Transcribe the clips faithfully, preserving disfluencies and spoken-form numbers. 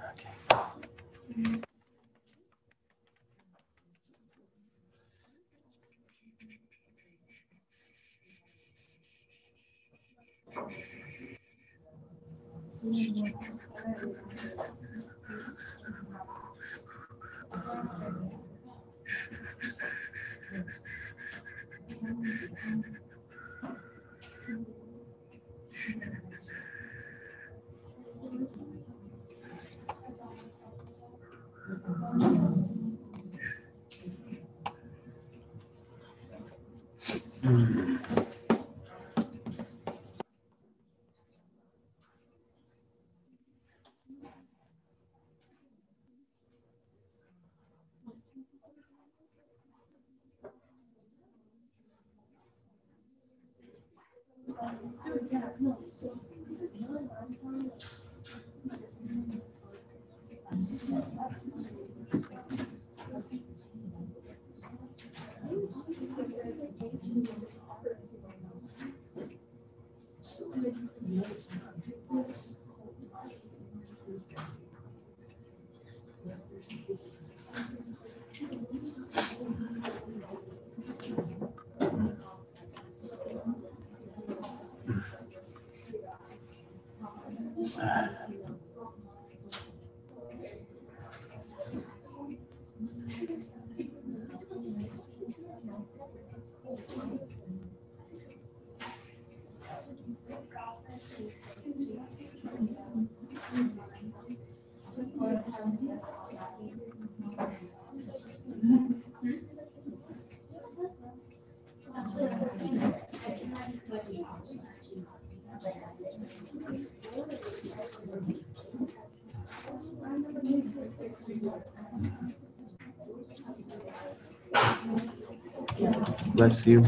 Bless you.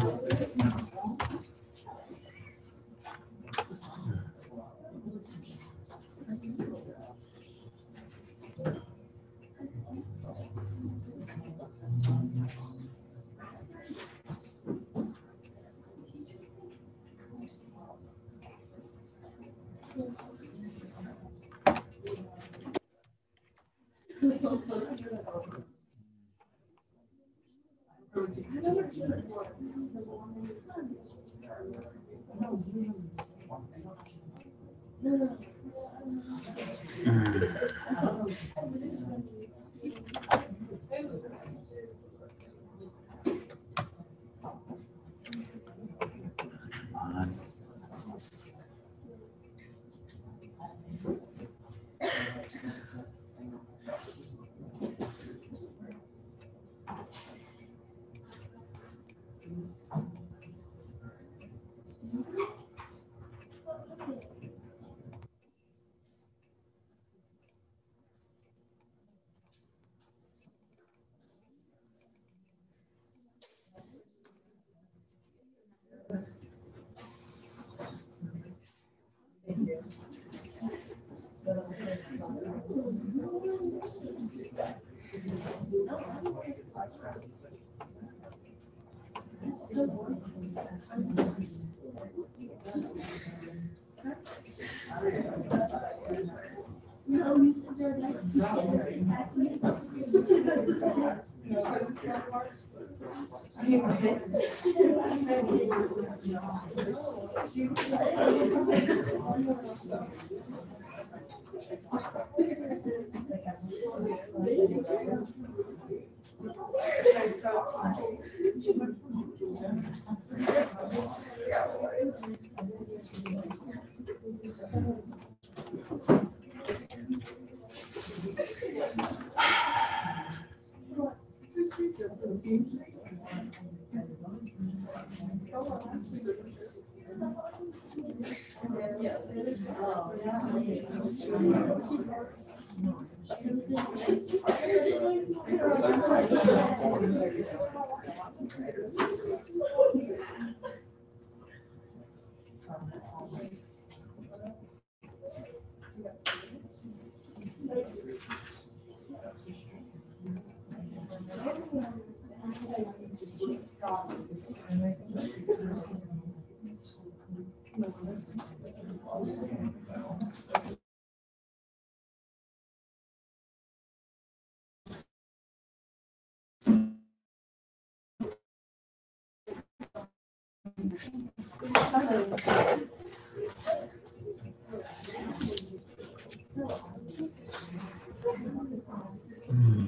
Hmm.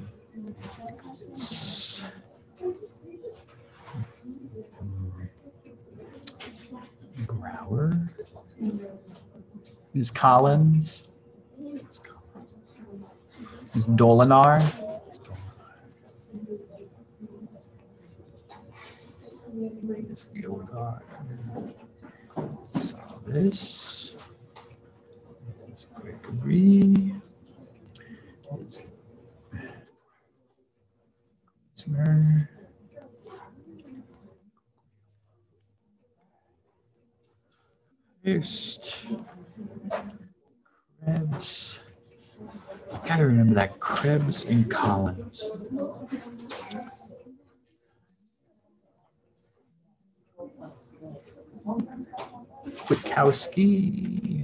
Brower. Miz Collins. Miz Dolinar. Miz Gilgard. Salvis. Miz Gregory. Miz Smer. First. Krebs. I gotta remember that. Krebs and Collins. Kwiatkowski.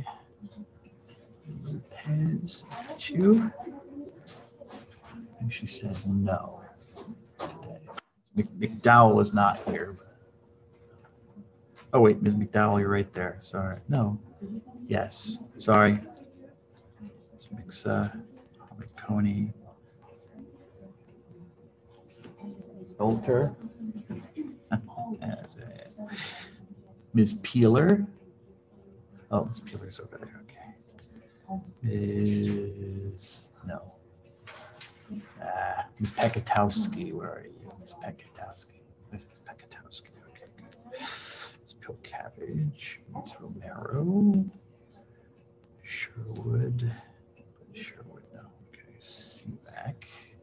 Lopez. You? And she said no. McDowell is not here. Oh wait, Miz McDowell, you're right there. Sorry. No. Yes. Sorry. Let's mix uh Coney. Bolter. Miz Peeler. Oh, Miz Peeler's over there. Okay. Miz No. Uh, Miz Pekatowski, where are you? Miz Pekatowski. Miz Pekatowski. Okay, good. Miz Pilcavage. Miz Romero. Sherwood. Sherwood, no. Okay, Seaback.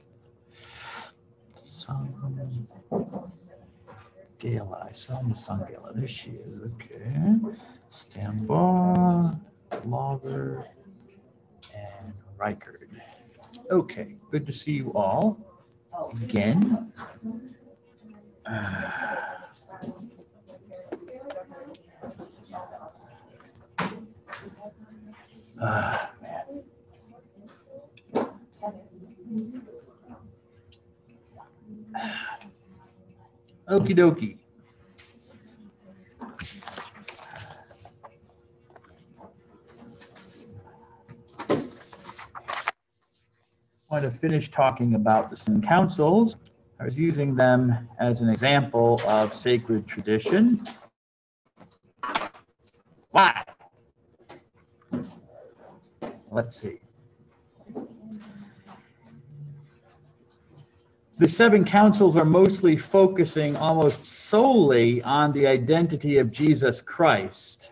Some Gala. I saw Miss Sungala. There she is. Okay. Stambaugh, Lawler, and Reichard. Okay, good to see you all again. Uh, uh, man. Okie dokie. I want to finish talking about the Seven Councils. I was using them as an example of sacred tradition. Why? Let's see. The seven councils are mostly focusing almost solely on the identity of Jesus Christ.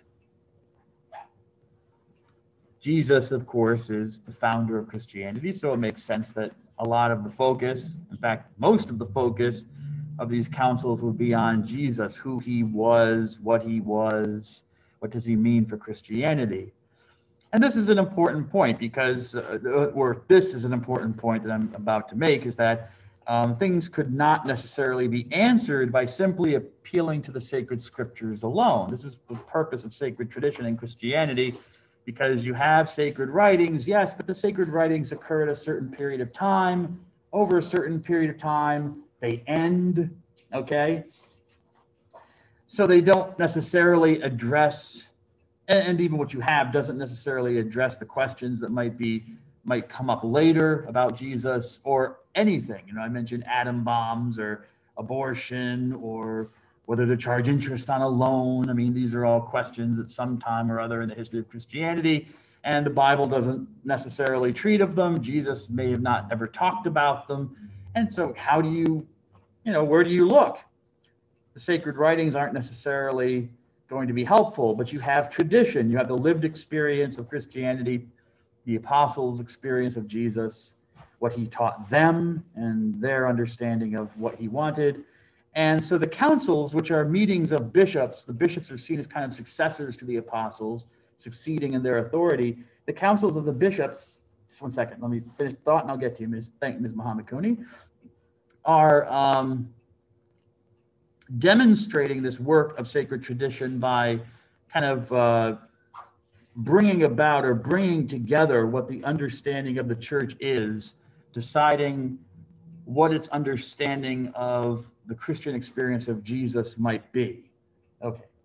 Jesus, of course, is the founder of Christianity, so it makes sense that a lot of the focus, in fact, most of the focus of these councils would be on Jesus, who he was, what he was, what does he mean for Christianity. And this is an important point because, uh, or this is an important point that I'm about to make, is that um, things could not necessarily be answered by simply appealing to the sacred scriptures alone. This is the purpose of sacred tradition in Christianity, because you have sacred writings, yes, but the sacred writings occur at a certain period of time. Over a certain period of time, they end, okay? So they don't necessarily address, and even what you have doesn't necessarily address the questions that might be might come up later about Jesus or anything. You know, I mentioned atom bombs or abortion or whether to charge interest on a loan. I mean, these are all questions at some time or other in the history of Christianity, and the Bible doesn't necessarily treat of them. Jesus may have not ever talked about them. And so how do you, you know, where do you look? The sacred writings aren't necessarily going to be helpful, but you have tradition. You have the lived experience of Christianity, the apostles' experience of Jesus, what he taught them and their understanding of what he wanted. And so the councils, which are meetings of bishops, the bishops are seen as kind of successors to the apostles, succeeding in their authority. The councils of the bishops, just one second, let me finish the thought and I'll get to you, Miz Thank Miz Muhammad Cooney, are um, demonstrating this work of sacred tradition by kind of uh, bringing about or bringing together what the understanding of the church is, deciding what its understanding of the Christian experience of Jesus might be. Okay,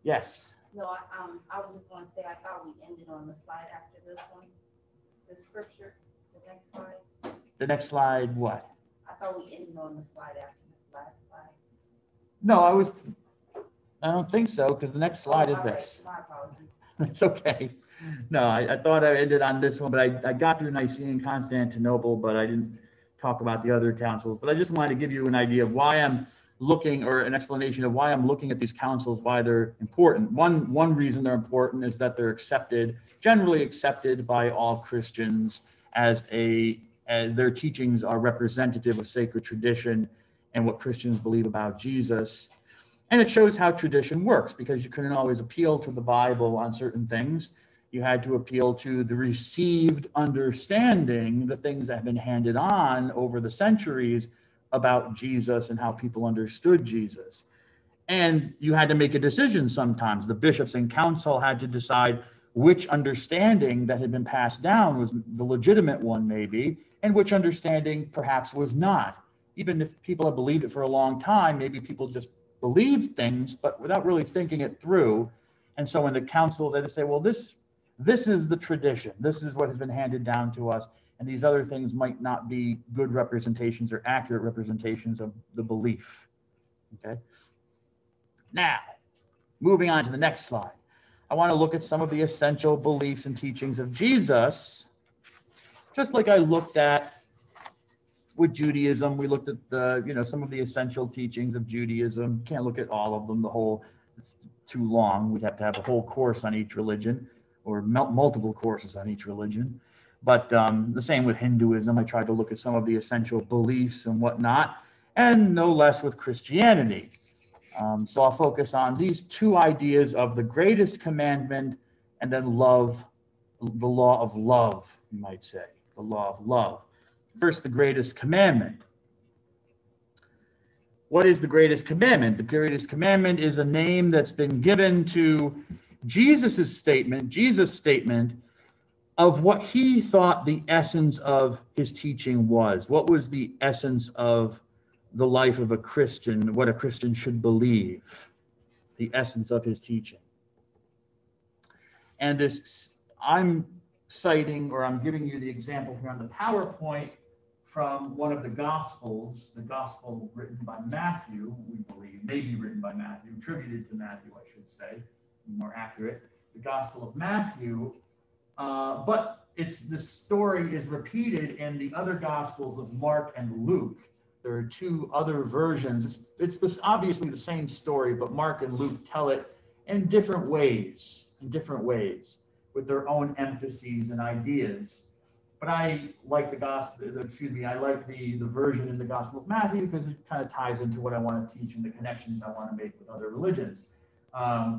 Yes. No, I, um, I was just gonna say, I thought we ended on the slide after this one, the scripture, the next slide. The next slide, what? I thought we ended on the slide after this last slide. No, I was, I don't think so, because the next slide Oh, is all this. right, my apologies. It's okay. No, I, I thought I ended on this one, but I, I got through Nicaea and Constantinople, but I didn't talk about the other councils. But I just wanted to give you an idea of why I'm looking, or an explanation of why I'm looking at these councils, why they're important. One, one reason they're important is that they're accepted, generally accepted by all Christians as a, as their teachings are representative of sacred tradition and what Christians believe about Jesus. And it shows how tradition works, because you couldn't always appeal to the Bible on certain things. You had to appeal to the received understanding, the things that have been handed on over the centuries about Jesus and how people understood Jesus. And you had to make a decision sometimes. The bishops and council had to decide which understanding that had been passed down was the legitimate one, maybe, and which understanding perhaps was not. Even if people have believed it for a long time, maybe people just believed things, but without really thinking it through. And so in the councils, they just say, well, this, this is the tradition. This is what has been handed down to us. And these other things might not be good representations or accurate representations of the belief. Okay. Now, moving on to the next slide. I want to look at some of the essential beliefs and teachings of Jesus, just like I looked at with Judaism. We looked at the, you know, some of the essential teachings of Judaism. Can't look at all of them, the whole, it's too long. We'd have to have a whole course on each religion, or multiple courses on each religion. But um, the same with Hinduism. I tried to look at some of the essential beliefs and whatnot, and no less with Christianity. Um, so I'll focus on these two ideas of the greatest commandment and then love, the law of love, you might say, the law of love. First, the greatest commandment. What is the greatest commandment? The greatest commandment is a name that's been given to Jesus's statement, Jesus' statement of what he thought the essence of his teaching was. What was the essence of the life of a Christian, what a Christian should believe, the essence of his teaching. And this, I'm citing, or I'm giving you the example here on the PowerPoint from one of the Gospels, the Gospel written by Matthew, we believe, maybe written by Matthew, attributed to Matthew, I should say, more accurate, the Gospel of Matthew. Uh, but it's the story is repeated in the other Gospels of Mark and Luke. There are two other versions. It's, it's this, obviously the same story, but Mark and Luke tell it in different ways, in different ways, with their own emphases and ideas. But I like the gospel, excuse me, I like the, the version in the Gospel of Matthew because it kind of ties into what I want to teach and the connections I want to make with other religions. Um,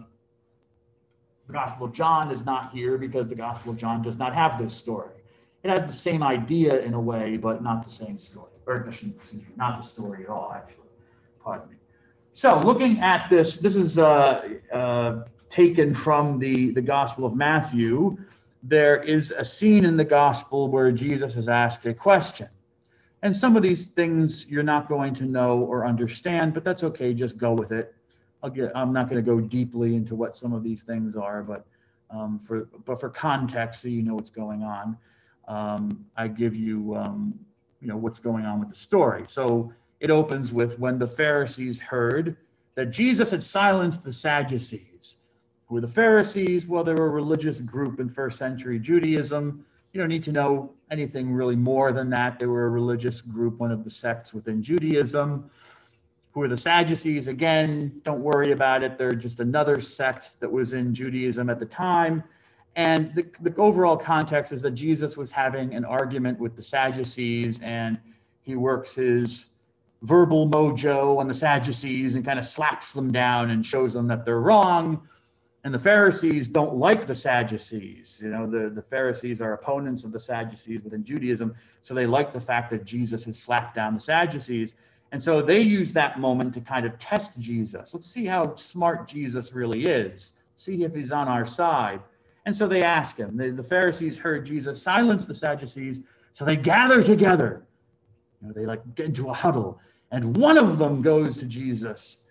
the Gospel of John is not here because the Gospel of John does not have this story. It has the same idea in a way, but not the same story, or excuse me, not the story at all, actually. Pardon me. So looking at this, this is uh, uh, taken from the, the Gospel of Matthew. There is a scene in the Gospel where Jesus is asked a question. And some of these things you're not going to know or understand, but that's okay, just go with it. I'll get, I'm not going to go deeply into what some of these things are, but um, for, but for context, so you know what's going on. Um, I give you, um, you know, what's going on with the story. So it opens with when the Pharisees heard that Jesus had silenced the Sadducees. Who were the Pharisees? Well, they were a religious group in first century Judaism. You don't need to know anything really more than that. They were a religious group, one of the sects within Judaism. Who are the Sadducees? Again, don't worry about it. They're just another sect that was in Judaism at the time. And the, the overall context is that Jesus was having an argument with the Sadducees, and he works his verbal mojo on the Sadducees and kind of slaps them down and shows them that they're wrong. And the Pharisees don't like the Sadducees. You know, the, the Pharisees are opponents of the Sadducees within Judaism, so they like the fact that Jesus has slapped down the Sadducees. And so they use that moment to kind of test Jesus. Let's see how smart Jesus really is. See if he's on our side. And so they ask him. The, the Pharisees heard Jesus silence the Sadducees, so they gather together. You know, they like get into a huddle, and one of them goes to Jesus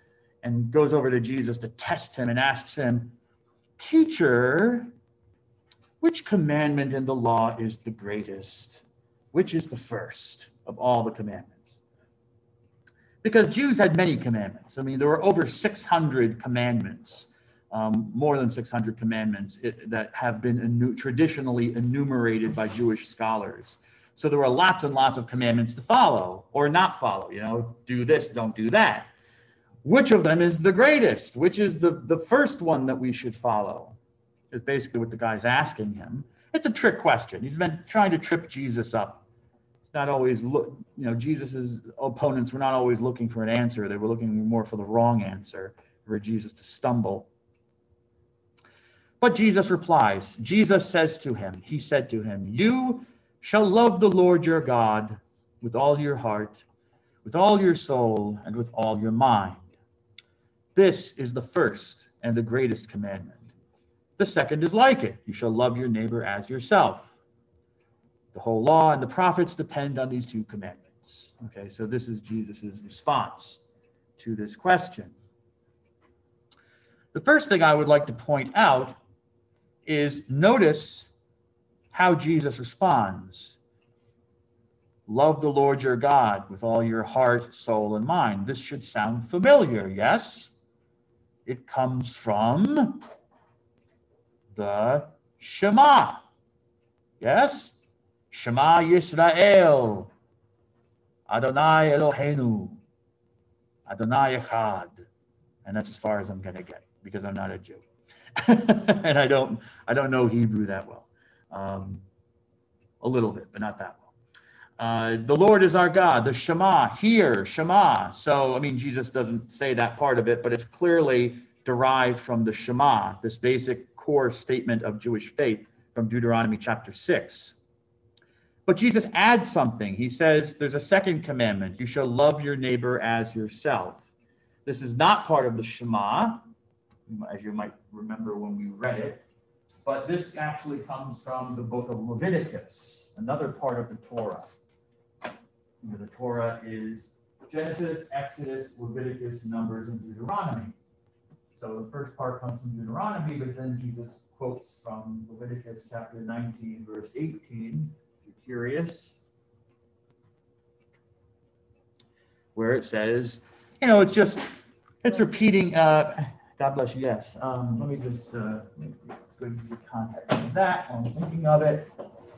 and goes over to Jesus to test him and asks him, "Teacher, which commandment in the law is the greatest? Which is the first of all the commandments?" Because Jews had many commandments. I mean, there were over six hundred commandments, um, more than six hundred commandments it, that have been enu- traditionally enumerated by Jewish scholars. So there were lots and lots of commandments to follow or not follow. You know, do this, don't do that. Which of them is the greatest? Which is the, the first one that we should follow? Is basically what the guy's asking him. It's a trick question. He's been trying to trip Jesus up. It's not always, look, you know, Jesus's opponents were not always looking for an answer. They were looking more for the wrong answer, for Jesus to stumble. But Jesus replies. Jesus says to him, he said to him, "You shall love the Lord your God with all your heart, with all your soul, and with all your mind. This is the first and the greatest commandment. The second is like it. You shall love your neighbor as yourself." The whole law and the prophets depend on these two commandments. Okay, so this is Jesus's response to this question. The first thing I would like to point out is notice how Jesus responds. Love the Lord your God with all your heart, soul, and mind. This should sound familiar, yes? It comes from the Shema. Yes? Shema Yisrael. Adonai Eloheinu. Adonai Echad. And that's as far as I'm going to get because I'm not a Jew. And I don't I don't know Hebrew that well. Um, a little bit, but not that well. Uh, the Lord is our God, the Shema, here, Shema. So, I mean, Jesus doesn't say that part of it, but it's clearly derived from the Shema, this basic core statement of Jewish faith from Deuteronomy chapter six. But Jesus adds something. He says there's a second commandment. You shall love your neighbor as yourself. This is not part of the Shema, as you might remember when we read it, but this actually comes from the book of Leviticus, another part of the Torah. You know, the Torah is Genesis, Exodus, Leviticus, Numbers, and Deuteronomy. So the first part comes from Deuteronomy, but then Jesus quotes from Leviticus chapter nineteen, verse eighteen, if you're curious, where it says, you know, it's just, it's repeating, uh, God bless you, yes. Um, let me just uh, go into the context of that while I'm thinking of it.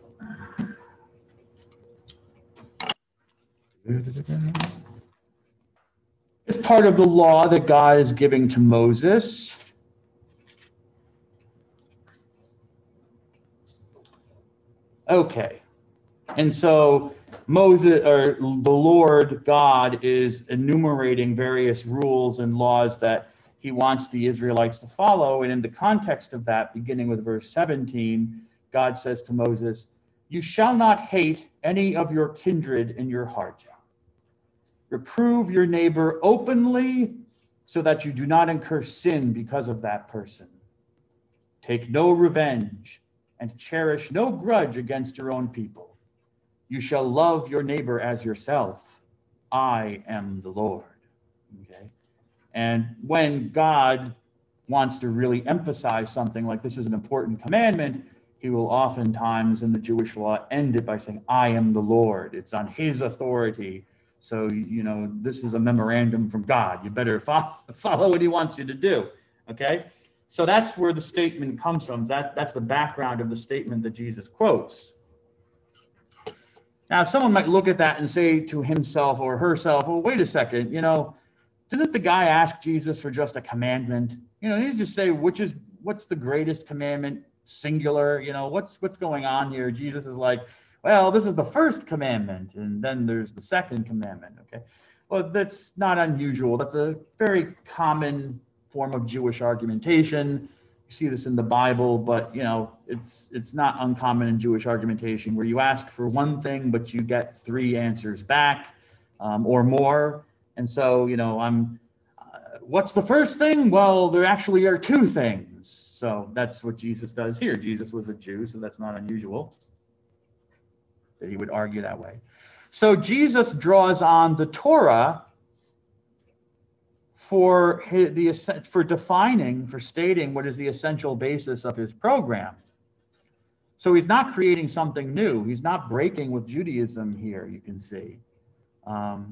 It's part of the law that God is giving to Moses. Okay. And so Moses, or the Lord God, is enumerating various rules and laws that he wants the Israelites to follow. And in the context of that, beginning with verse seventeen, God says to Moses, "You shall not hate any of your kindred in your heart. Reprove your neighbor openly so that you do not incur sin because of that person. Take no revenge and cherish no grudge against your own people. You shall love your neighbor as yourself. I am the Lord." Okay. And when God wants to really emphasize something like this is an important commandment, he will oftentimes in the Jewish law end it by saying, "I am the Lord." It's on his authority. So, you know, this is a memorandum from God. You better follow, follow what he wants you to do. Okay? So that's where the statement comes from. That, that's the background of the statement that Jesus quotes. Now, someone might look at that and say to himself or herself, well, wait a second, you know, didn't the guy ask Jesus for just a commandment? You know, he just say, which is, what's the greatest commandment, singular? You know, what's what's going on here? Jesus is like, well, this is the first commandment, and then there's the second commandment, okay? Well, that's not unusual. That's a very common form of Jewish argumentation. You see this in the Bible, but, you know, it's it's not uncommon in Jewish argumentation where you ask for one thing, but you get three answers back um, or more. And so, you know, I'm, uh, what's the first thing? Well, there actually are two things. So that's what Jesus does here. Jesus was a Jew, so that's not unusual that he would argue that way. So Jesus draws on the Torah for his, the essen- for defining, for stating what is the essential basis of his program. So he's not creating something new. He's not breaking with Judaism here, you can see. Um,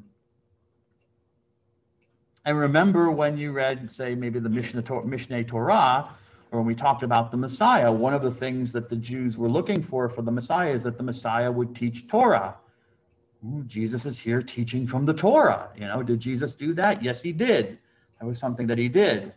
and remember when you read, say, maybe the Mishnah, Mishneh Torah, or when we talked about the Messiah, one of the things that the Jews were looking for for the Messiah is that the Messiah would teach Torah. Ooh, Jesus is here teaching from the Torah. You know, did Jesus do that? Yes, he did. That was something that he did.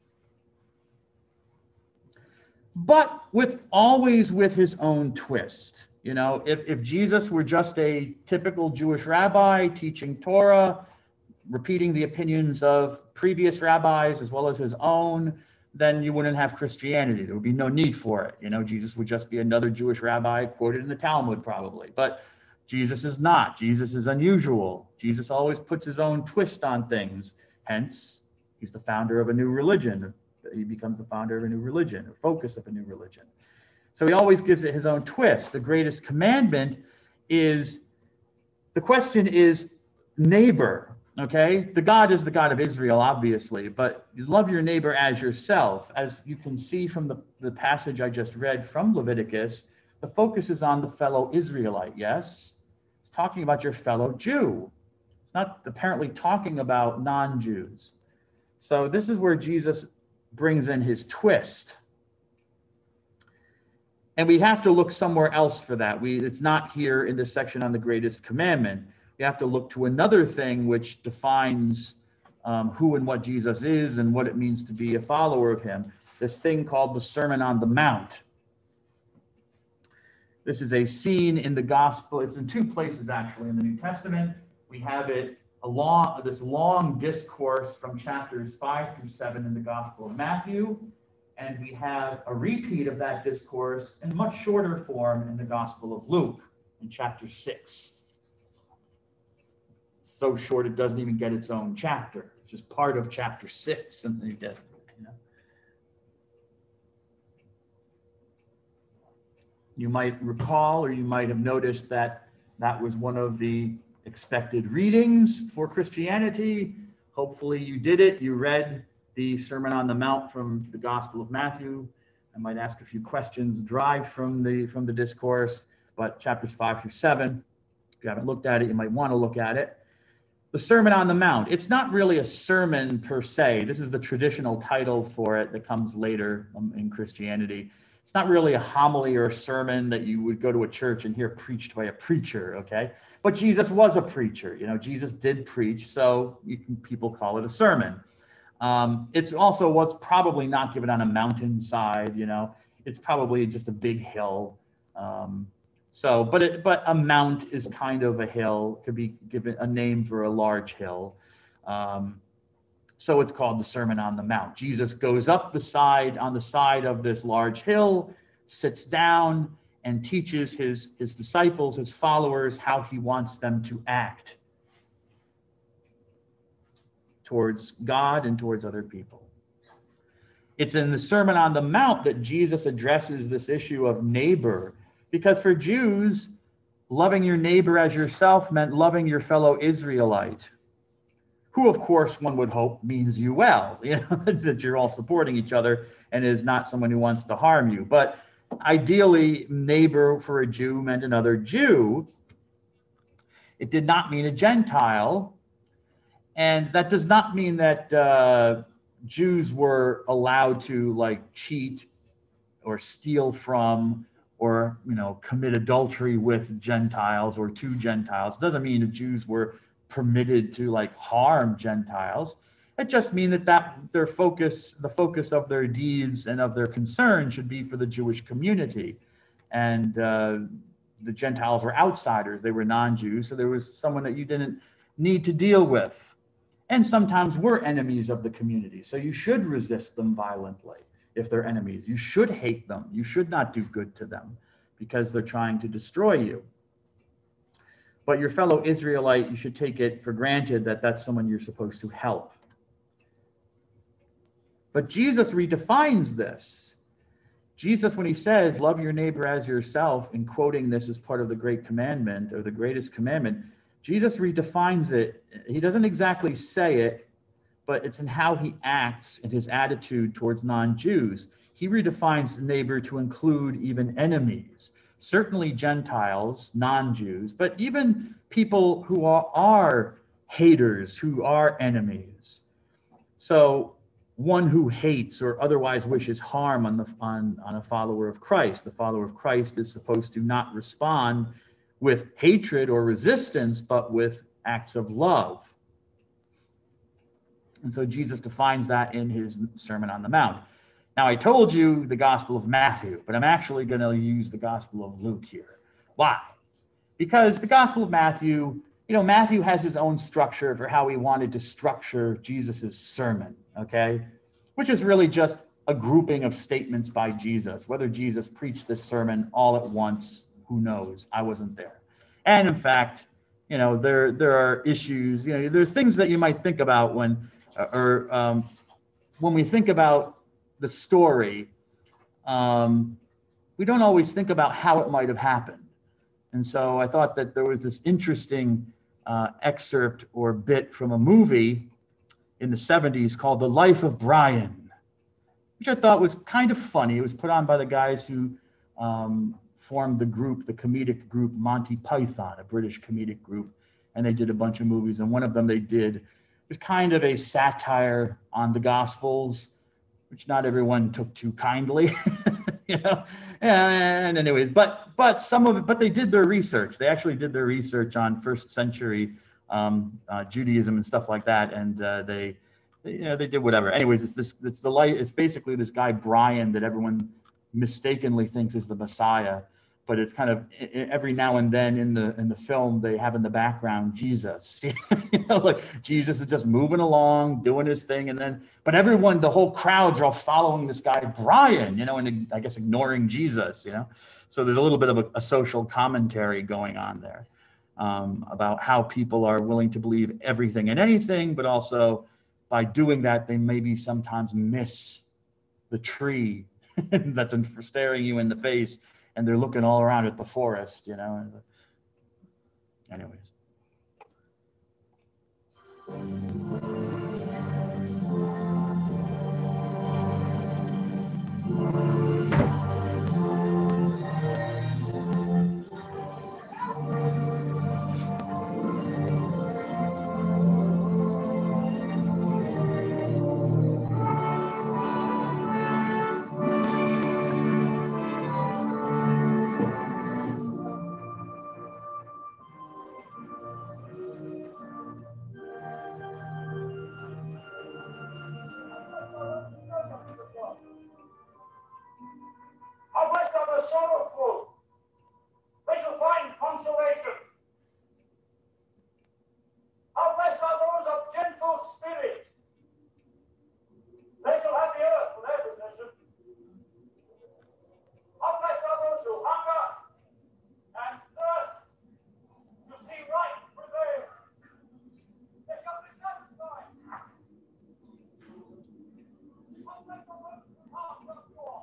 But with always with his own twist. You know, if, if Jesus were just a typical Jewish rabbi teaching Torah, repeating the opinions of previous rabbis as well as his own, then you wouldn't have Christianity. There would be no need for it. You know, Jesus would just be another Jewish rabbi quoted in the Talmud probably. But Jesus is not. Jesus is unusual. Jesus always puts his own twist on things. Hence, he's the founder of a new religion. He becomes the founder of a new religion, or focus of a new religion. So he always gives it his own twist. The greatest commandment is, the question is neighbor, okay? The God is the God of Israel, obviously, but you love your neighbor as yourself. As you can see from the, the passage I just read from Leviticus, the focus is on the fellow Israelite, yes? It's talking about your fellow Jew. It's not apparently talking about non-Jews. So this is where Jesus brings in his twist. And we have to look somewhere else for that. We, it's not here in this section on the greatest commandment. We have to look to another thing which defines um, who and what Jesus is and what it means to be a follower of him. This thing called the Sermon on the Mount. This is a scene in the gospel. It's in two places, actually, in the New Testament. We have it along this long discourse from chapters five through seven in the Gospel of Matthew. And we have a repeat of that discourse in much shorter form in the Gospel of Luke in chapter six. It's so short it doesn't even get its own chapter. It's just part of chapter six in the New Testament. You know? You might recall, or you might have noticed that that was one of the expected readings for Christianity. Hopefully you did it. You read the Sermon on the Mount from the Gospel of Matthew. I might ask a few questions derived from the from the discourse, but chapters five through seven, if you haven't looked at it, you might want to look at it. The Sermon on the Mount. It's not really a sermon per se. This is the traditional title for it that comes later um, in Christianity. It's not really a homily or a sermon that you would go to a church and hear preached by a preacher, okay? But Jesus was a preacher. You know, Jesus did preach, so you can, people call it a sermon. Um, it's also was probably not given on a mountainside, you know. It's probably just a big hill. Um, so, but it, but a mount is kind of a hill, could be given a name for a large hill. Um, so it's called the Sermon on the Mount. Jesus goes up the side, on the side of this large hill, sits down, and teaches his, his disciples, his followers, how he wants them to act towards God and towards other people. It's in the Sermon on the Mount that Jesus addresses this issue of neighbor, because for Jews, loving your neighbor as yourself meant loving your fellow Israelite, who, of course, one would hope means you well, you know, that you're all supporting each other and is not someone who wants to harm you. But ideally, neighbor for a Jew meant another Jew. It did not mean a Gentile. And that does not mean that uh, Jews were allowed to like cheat or steal from or, you know, commit adultery with Gentiles or to Gentiles. It doesn't mean that Jews were permitted to like harm Gentiles. It just means that, that their focus, the focus of their deeds and of their concern should be for the Jewish community. And uh, the Gentiles were outsiders. They were non-Jews. So there was someone that you didn't need to deal with. And sometimes we're enemies of the community. So you should resist them violently if they're enemies. You should hate them. You should not do good to them because they're trying to destroy you. But your fellow Israelite, you should take it for granted that that's someone you're supposed to help. But Jesus redefines this. Jesus, when he says, love your neighbor as yourself, in quoting this as part of the great commandment or the greatest commandment, Jesus redefines it. He doesn't exactly say it, but it's in how he acts and his attitude towards non-Jews. He redefines the neighbor to include even enemies, certainly Gentiles, non-Jews, but even people who are, are haters, who are enemies. So one who hates or otherwise wishes harm on, the, on, on a follower of Christ. The follower of Christ is supposed to not respond with hatred or resistance, but with acts of love. And so Jesus defines that in his Sermon on the Mount. Now, I told you the Gospel of Matthew, but I'm actually going to use the Gospel of Luke here. Why? Because the Gospel of Matthew, you know, Matthew has his own structure for how he wanted to structure Jesus's sermon, okay? Which is really just a grouping of statements by Jesus. Whether Jesus preached this sermon all at once, who knows? I wasn't there. And in fact, you know, there there are issues, you know, there's things that you might think about when, or um, when we think about the story, um, we don't always think about how it might have happened. And so I thought that there was this interesting uh, excerpt or bit from a movie in the seventies called The Life of Brian, which I thought was kind of funny. It was put on by the guys who um, formed the group, the comedic group Monty Python, a British comedic group, and they did a bunch of movies. And one of them they did was kind of a satire on the Gospels, which not everyone took too kindly, you know. And anyways, but but some of it, but they did their research. They actually did their research on first century um, uh, Judaism and stuff like that, and uh, they, they, you know, they did whatever. Anyways, it's this, it's the light. It's basically this guy Brian that everyone mistakenly thinks is the Messiah, but it's kind of every now and then in the in the film they have in the background Jesus, you know, like Jesus is just moving along, doing his thing, and then but everyone, the whole crowds are all following this guy Brian, you know, and I guess ignoring Jesus, you know. So there's a little bit of a, a social commentary going on there um, about how people are willing to believe everything and anything, but also by doing that they maybe sometimes miss the tree that's in, staring you in the face. And they're looking all around at the forest, you know. Anyways. How blessed are the sorrowful, they shall find consolation. How blessed are those of gentle spirit, they shall have the earth for their possession. How blessed are those who hunger and thirst to see right prevail, they shall be satisfied. How blessed are those who pass the poor.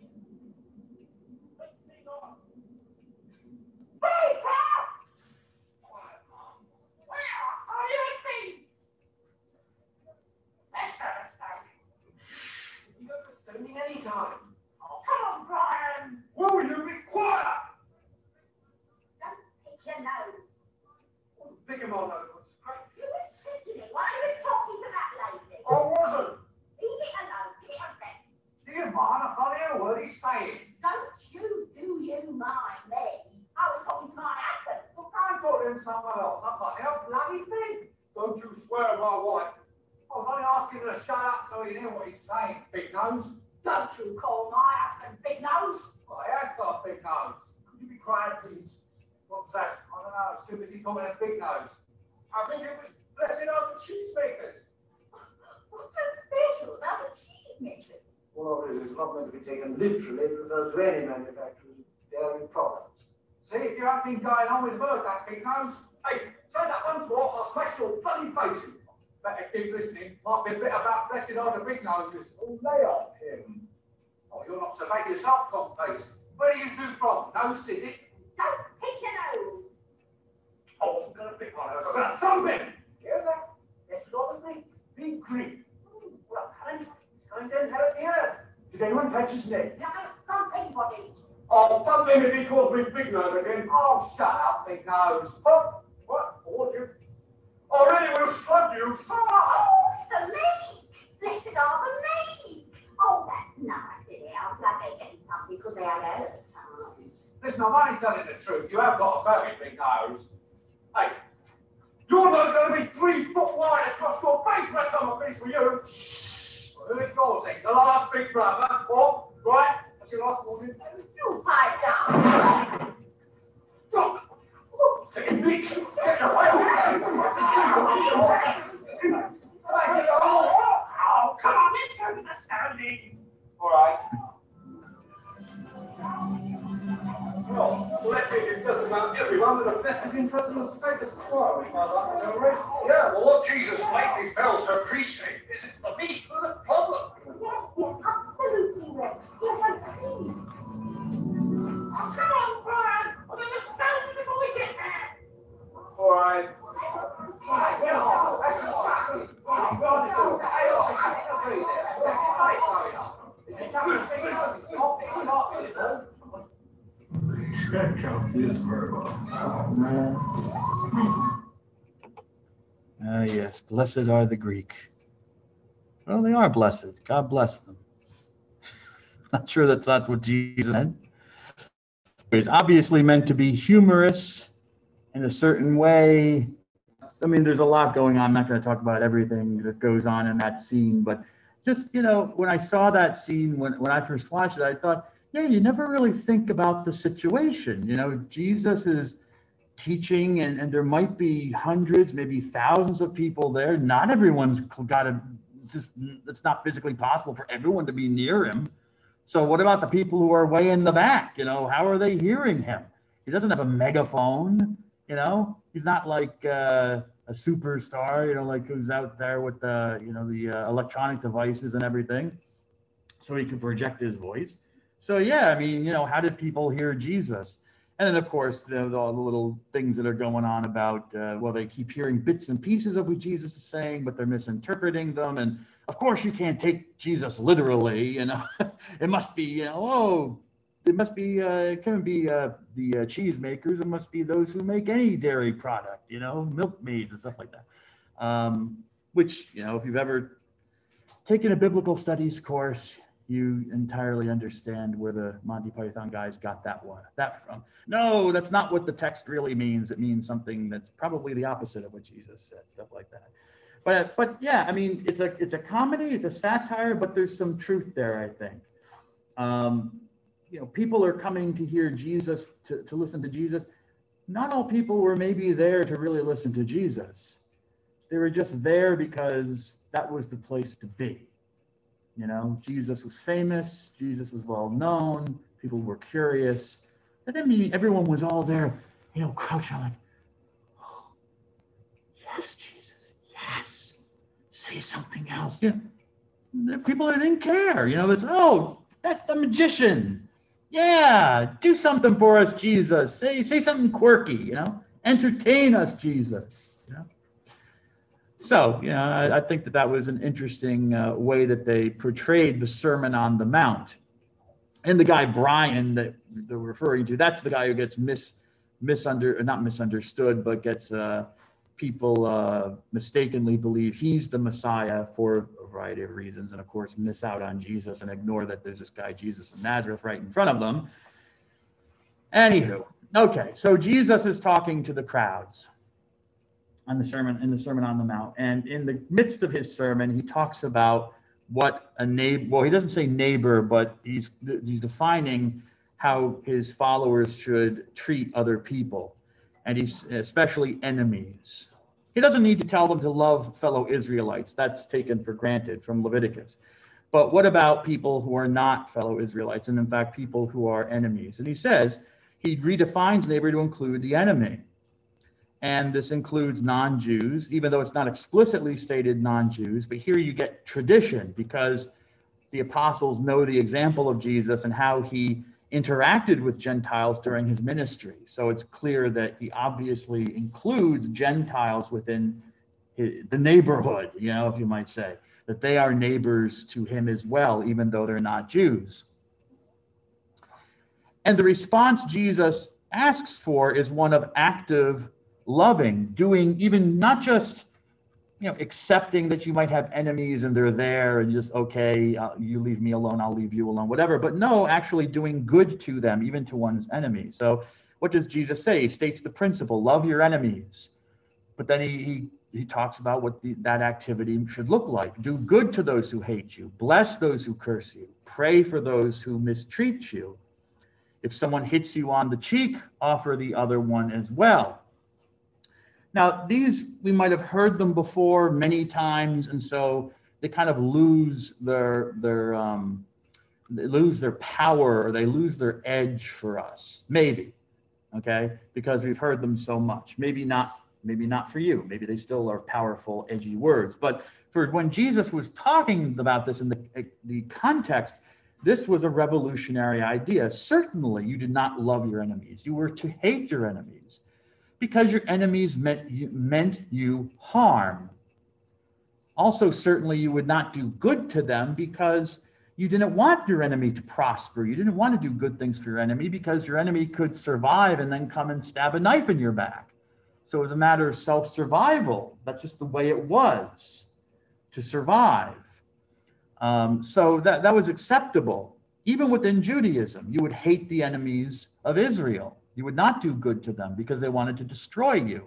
Anytime. Oh, come on, Brian. Will you be quiet? Don't pick your nose. Oh, pick him on those. You were sitting it while you were talking to that lady. I wasn't. Leave it alone. Leave it alone. Dear man, I can't hear a word he's saying. Don't you do you mind me? I was talking to my husband. Well, try and talk to him someone else. I can't hear a bloody thing. Don't you swear at my wife. I was only asking her to shut up so you hear what he's saying, big nose. Don't you call my husband big nose. Well, he has got a big nose. Could you be quiet, please? What's that? I don't know. It's too busy calling a big nose. I think it was blessing over cheesemakers. What's so special about a cheesemaker? Well, it is not meant to be taken literally. It refers to any manufacturer's dairy products. See, if you haven't been going on with work, that big nose. Hey, say that once more, I'll smash your bloody face in. Better keep listening. Might be a bit about blessed are the big noses. Oh, they are him. Oh, you're not so bad yourself, Comface. Where are you two from? No City? Don't pick your nose. Oh, I'm going to pick my nose. I'm going to thump him. Hear that? That's not a big, big creep. isn't it? Now, don't anybody. Oh, something if he calls me Big Nose again. Oh, shut up, Big Nose. What? What? What? You? I really will slug you. Oh, the meek. Blessed are the meek. Oh, that's nice, isn't it? I'm glad they get something because they had a time. Listen, I'm only telling the truth. You have got a very Big Nose. Hey, you're not going to be three foot wide across your face by the time I finish with you. Well, who it goes then? The last big brother, Bob, right? That's your last warning. You pipe down. Look! Take a bitch! Get away! Oh, come on, let's go to the standing. All right. Well, let's say it's just about everyone with a vested interest in the status quo, as far as I'm concerned. Yeah, well, what Jesus lately fails to appreciate is it's the meek who are the problem. Yes, yes, absolutely right. Yes, I see. Oh, come on, Brian! I'm going to stand with the boy get there. All right. Check out this verb. Ah, yes, blessed are the Greek. Well, they are blessed. God bless them. Not sure that's not what Jesus said. It's obviously meant to be humorous in a certain way. I mean, there's a lot going on. I'm not going to talk about everything that goes on in that scene, but just, you know, when I saw that scene, when, when I first watched it, I thought, yeah, you never really think about the situation. You know, Jesus is teaching, and, and there might be hundreds, maybe thousands of people there. Not everyone's got to, just, it's not physically possible for everyone to be near him. So what about the people who are way in the back? You know, how are they hearing him? He doesn't have a megaphone, you know, he's not like uh, a superstar, you know, like who's out there with the, you know, the uh, electronic devices and everything, so he can project his voice. So, yeah, I mean, you know, how did people hear Jesus? And then, of course, the, all the little things that are going on about, uh, well, they keep hearing bits and pieces of what Jesus is saying, but they're misinterpreting them. And, of course, you can't take Jesus literally, you know. It must be, you know, oh, it must be, uh, it can't be uh, the uh, cheese makers. It must be those who make any dairy product, you know, milkmaids and stuff like that. Um, which, you know, if you've ever taken a biblical studies course, you entirely understand where the Monty Python guys got that one, that from. No, that's not what the text really means. It means something that's probably the opposite of what Jesus said, stuff like that. But but yeah, I mean, it's a it's a comedy, it's a satire, but there's some truth there, I think. Um, you know, people are coming to hear Jesus, to, to listen to Jesus. Not all people were maybe there to really listen to Jesus. They were just there because that was the place to be. You know, Jesus was famous, Jesus was well known, people were curious. That didn't mean everyone was all there, you know, crouching like, oh, yes, Jesus, yes, say something else. You know, there are people that didn't care, you know, it's, oh, that's the magician. Yeah, do something for us, Jesus. Say, say something quirky, you know, entertain us, Jesus, you know. So, you know, I, I think that that was an interesting uh, way that they portrayed the Sermon on the Mount. And the guy, Brian, that they're referring to, that's the guy who gets mis, misunder, not misunderstood, but gets uh, people uh, mistakenly believe he's the Messiah for a variety of reasons. And of course, miss out on Jesus and ignore that there's this guy, Jesus of Nazareth, right in front of them. Anywho, okay, so Jesus is talking to the crowds on the sermon, in the Sermon on the Mount. And in the midst of his sermon, he talks about what a neighbor, well, he doesn't say neighbor, but he's he's defining how his followers should treat other people, and he's especially enemies. He doesn't need to tell them to love fellow Israelites. That's taken for granted from Leviticus. But what about people who are not fellow Israelites, and in fact, people who are enemies? And he says he redefines neighbor to include the enemy. And this includes non-Jews, even though it's not explicitly stated non-Jews. But here you get tradition, because the apostles know the example of Jesus and how he interacted with Gentiles during his ministry. So it's clear that he obviously includes Gentiles within his, the neighborhood, you know, if you might say, that they are neighbors to him as well, even though they're not Jews. And the response Jesus asks for is one of active loving, doing even not just, you know, accepting that you might have enemies and they're there and just, okay, uh, you leave me alone, I'll leave you alone, whatever. But no, actually doing good to them, even to one's enemies. So what does Jesus say? He states the principle, love your enemies. But then he, he, he talks about what the, that activity should look like. Do good to those who hate you. Bless those who curse you. Pray for those who mistreat you. If someone hits you on the cheek, offer the other one as well. Now, these, we might have heard them before many times, and so they kind of lose their, their, um, they lose their power, or they lose their edge for us, maybe, okay, because we've heard them so much. Maybe not, maybe not for you. Maybe they still are powerful, edgy words. But for when Jesus was talking about this in the, the context, this was a revolutionary idea. Certainly, you did not love your enemies. You were to hate your enemies, because your enemies meant you, meant you harm. Also, certainly you would not do good to them because you didn't want your enemy to prosper. You didn't want to do good things for your enemy because your enemy could survive and then come and stab a knife in your back. So it was a matter of self-survival. That's just the way it was to survive. Um, so that, that was acceptable. Even within Judaism, you would hate the enemies of Israel. You would not do good to them because they wanted to destroy you.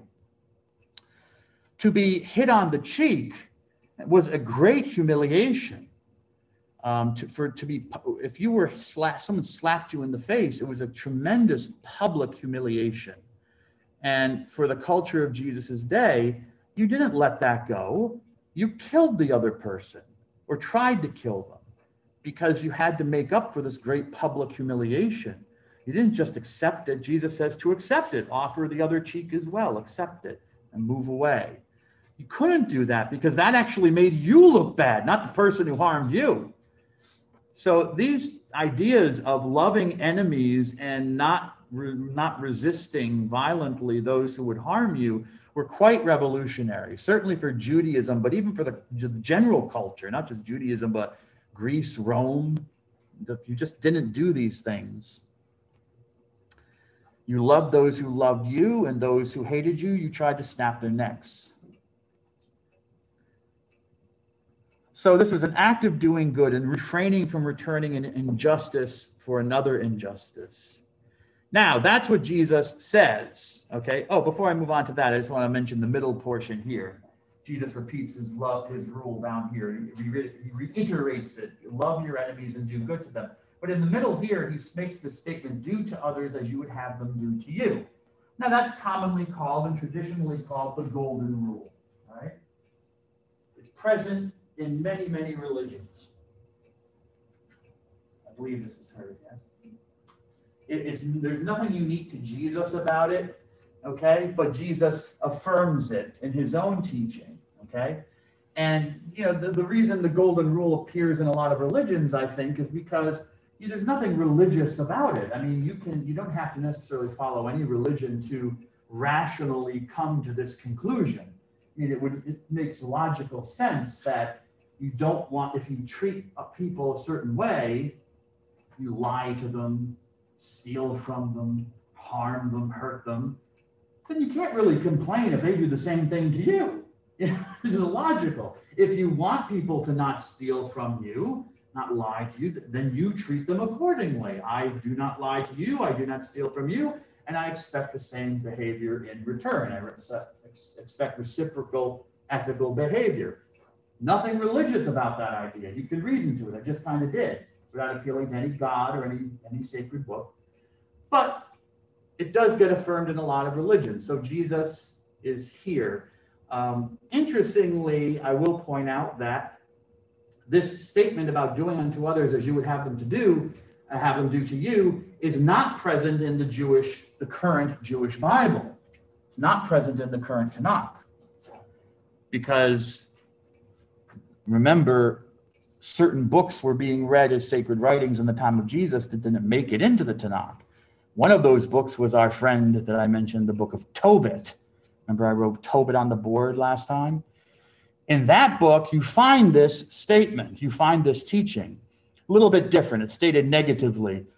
To be hit on the cheek was a great humiliation. Um, to, for to be, if you were slapped, someone slapped you in the face, it was a tremendous public humiliation. And for the culture of Jesus's day, you didn't let that go. You killed the other person or tried to kill them because you had to make up for this great public humiliation. You didn't just accept it. Jesus says to accept it, offer the other cheek as well, accept it and move away. You couldn't do that because that actually made you look bad, not the person who harmed you. So these ideas of loving enemies and not, re, not resisting violently those who would harm you were quite revolutionary, certainly for Judaism, but even for the, the general culture, not just Judaism, but Greece, Rome. You just didn't do these things. You loved those who loved you, and those who hated you, you tried to snap their necks. So this was an act of doing good and refraining from returning an injustice for another injustice. Now, that's what Jesus says, okay? Oh, before I move on to that, I just want to mention the middle portion here. Jesus repeats his love, his rule down here. He, re he reiterates it. Love your enemies and do good to them. But in the middle here, he makes the statement, do to others as you would have them do to you. Now, that's commonly called and traditionally called the golden rule, right? It's present in many, many religions. I believe this is heard, yes? It is, there's nothing unique to Jesus about it, okay? But Jesus affirms it in his own teaching, okay? And, you know, the, the reason the golden rule appears in a lot of religions, I think, is because you know, there's nothing religious about it. I mean, you can, you don't have to necessarily follow any religion to rationally come to this conclusion. I mean, it would, it makes logical sense that you don't want, if you treat people a certain way, you lie to them, steal from them, harm them, hurt them, then you can't really complain if they do the same thing to you. This is logical. If you want people to not steal from you, not lie to you, then you treat them accordingly. I do not lie to you, I do not steal from you, and I expect the same behavior in return. I expect reciprocal ethical behavior. Nothing religious about that idea. You can reason to it. I just kind of did, without appealing to any God or any, any sacred book. But it does get affirmed in a lot of religions. So Jesus is here. Um, interestingly, I will point out that this statement about doing unto others as you would have them to do, uh, have them do to you, is not present in the Jewish, the current Jewish Bible. It's not present in the current Tanakh. Because remember, certain books were being read as sacred writings in the time of Jesus that didn't make it into the Tanakh. One of those books was our friend that I mentioned, the book of Tobit. Remember I wrote Tobit on the board last time? In that book, you find this statement, you find this teaching, a little bit different. It's stated negatively.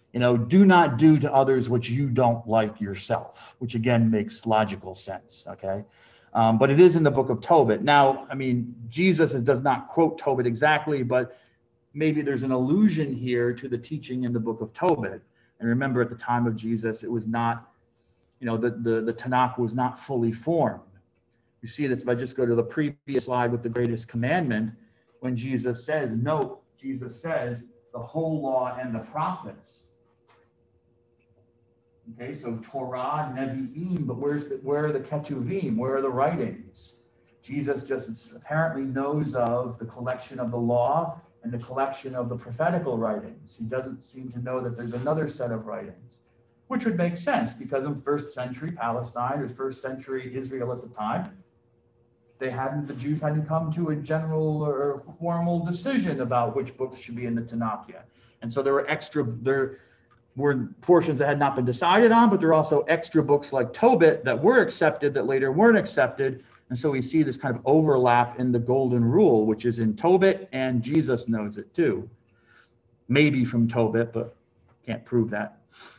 You know, do not do to others what you don't like yourself, which again makes logical sense, okay? Um, but it is in the book of Tobit. Now, I mean, Jesus does not quote Tobit exactly, but maybe there's an allusion here to the teaching in the book of Tobit. And remember, at the time of Jesus, it was not, you know, the, the, the Tanakh was not fully formed. You see this if I just go to the previous slide with the greatest commandment, when Jesus says, note, Jesus says, the whole law and the prophets. Okay, so Torah, Nevi'im, but where's the, where are the Ketuvim? Where are the writings? Jesus just apparently knows of the collection of the law and the collection of the prophetical writings. He doesn't seem to know that there's another set of writings, which would make sense because in first century Palestine or first century Israel at the time, they hadn't, the Jews hadn't come to a general or formal decision about which books should be in the Tanakh yet. And so there were extra, there were portions that had not been decided on, but there are also extra books like Tobit that were accepted that later weren't accepted. And so we see this kind of overlap in the golden rule, which is in Tobit, and Jesus knows it too. Maybe from Tobit, but can't prove that.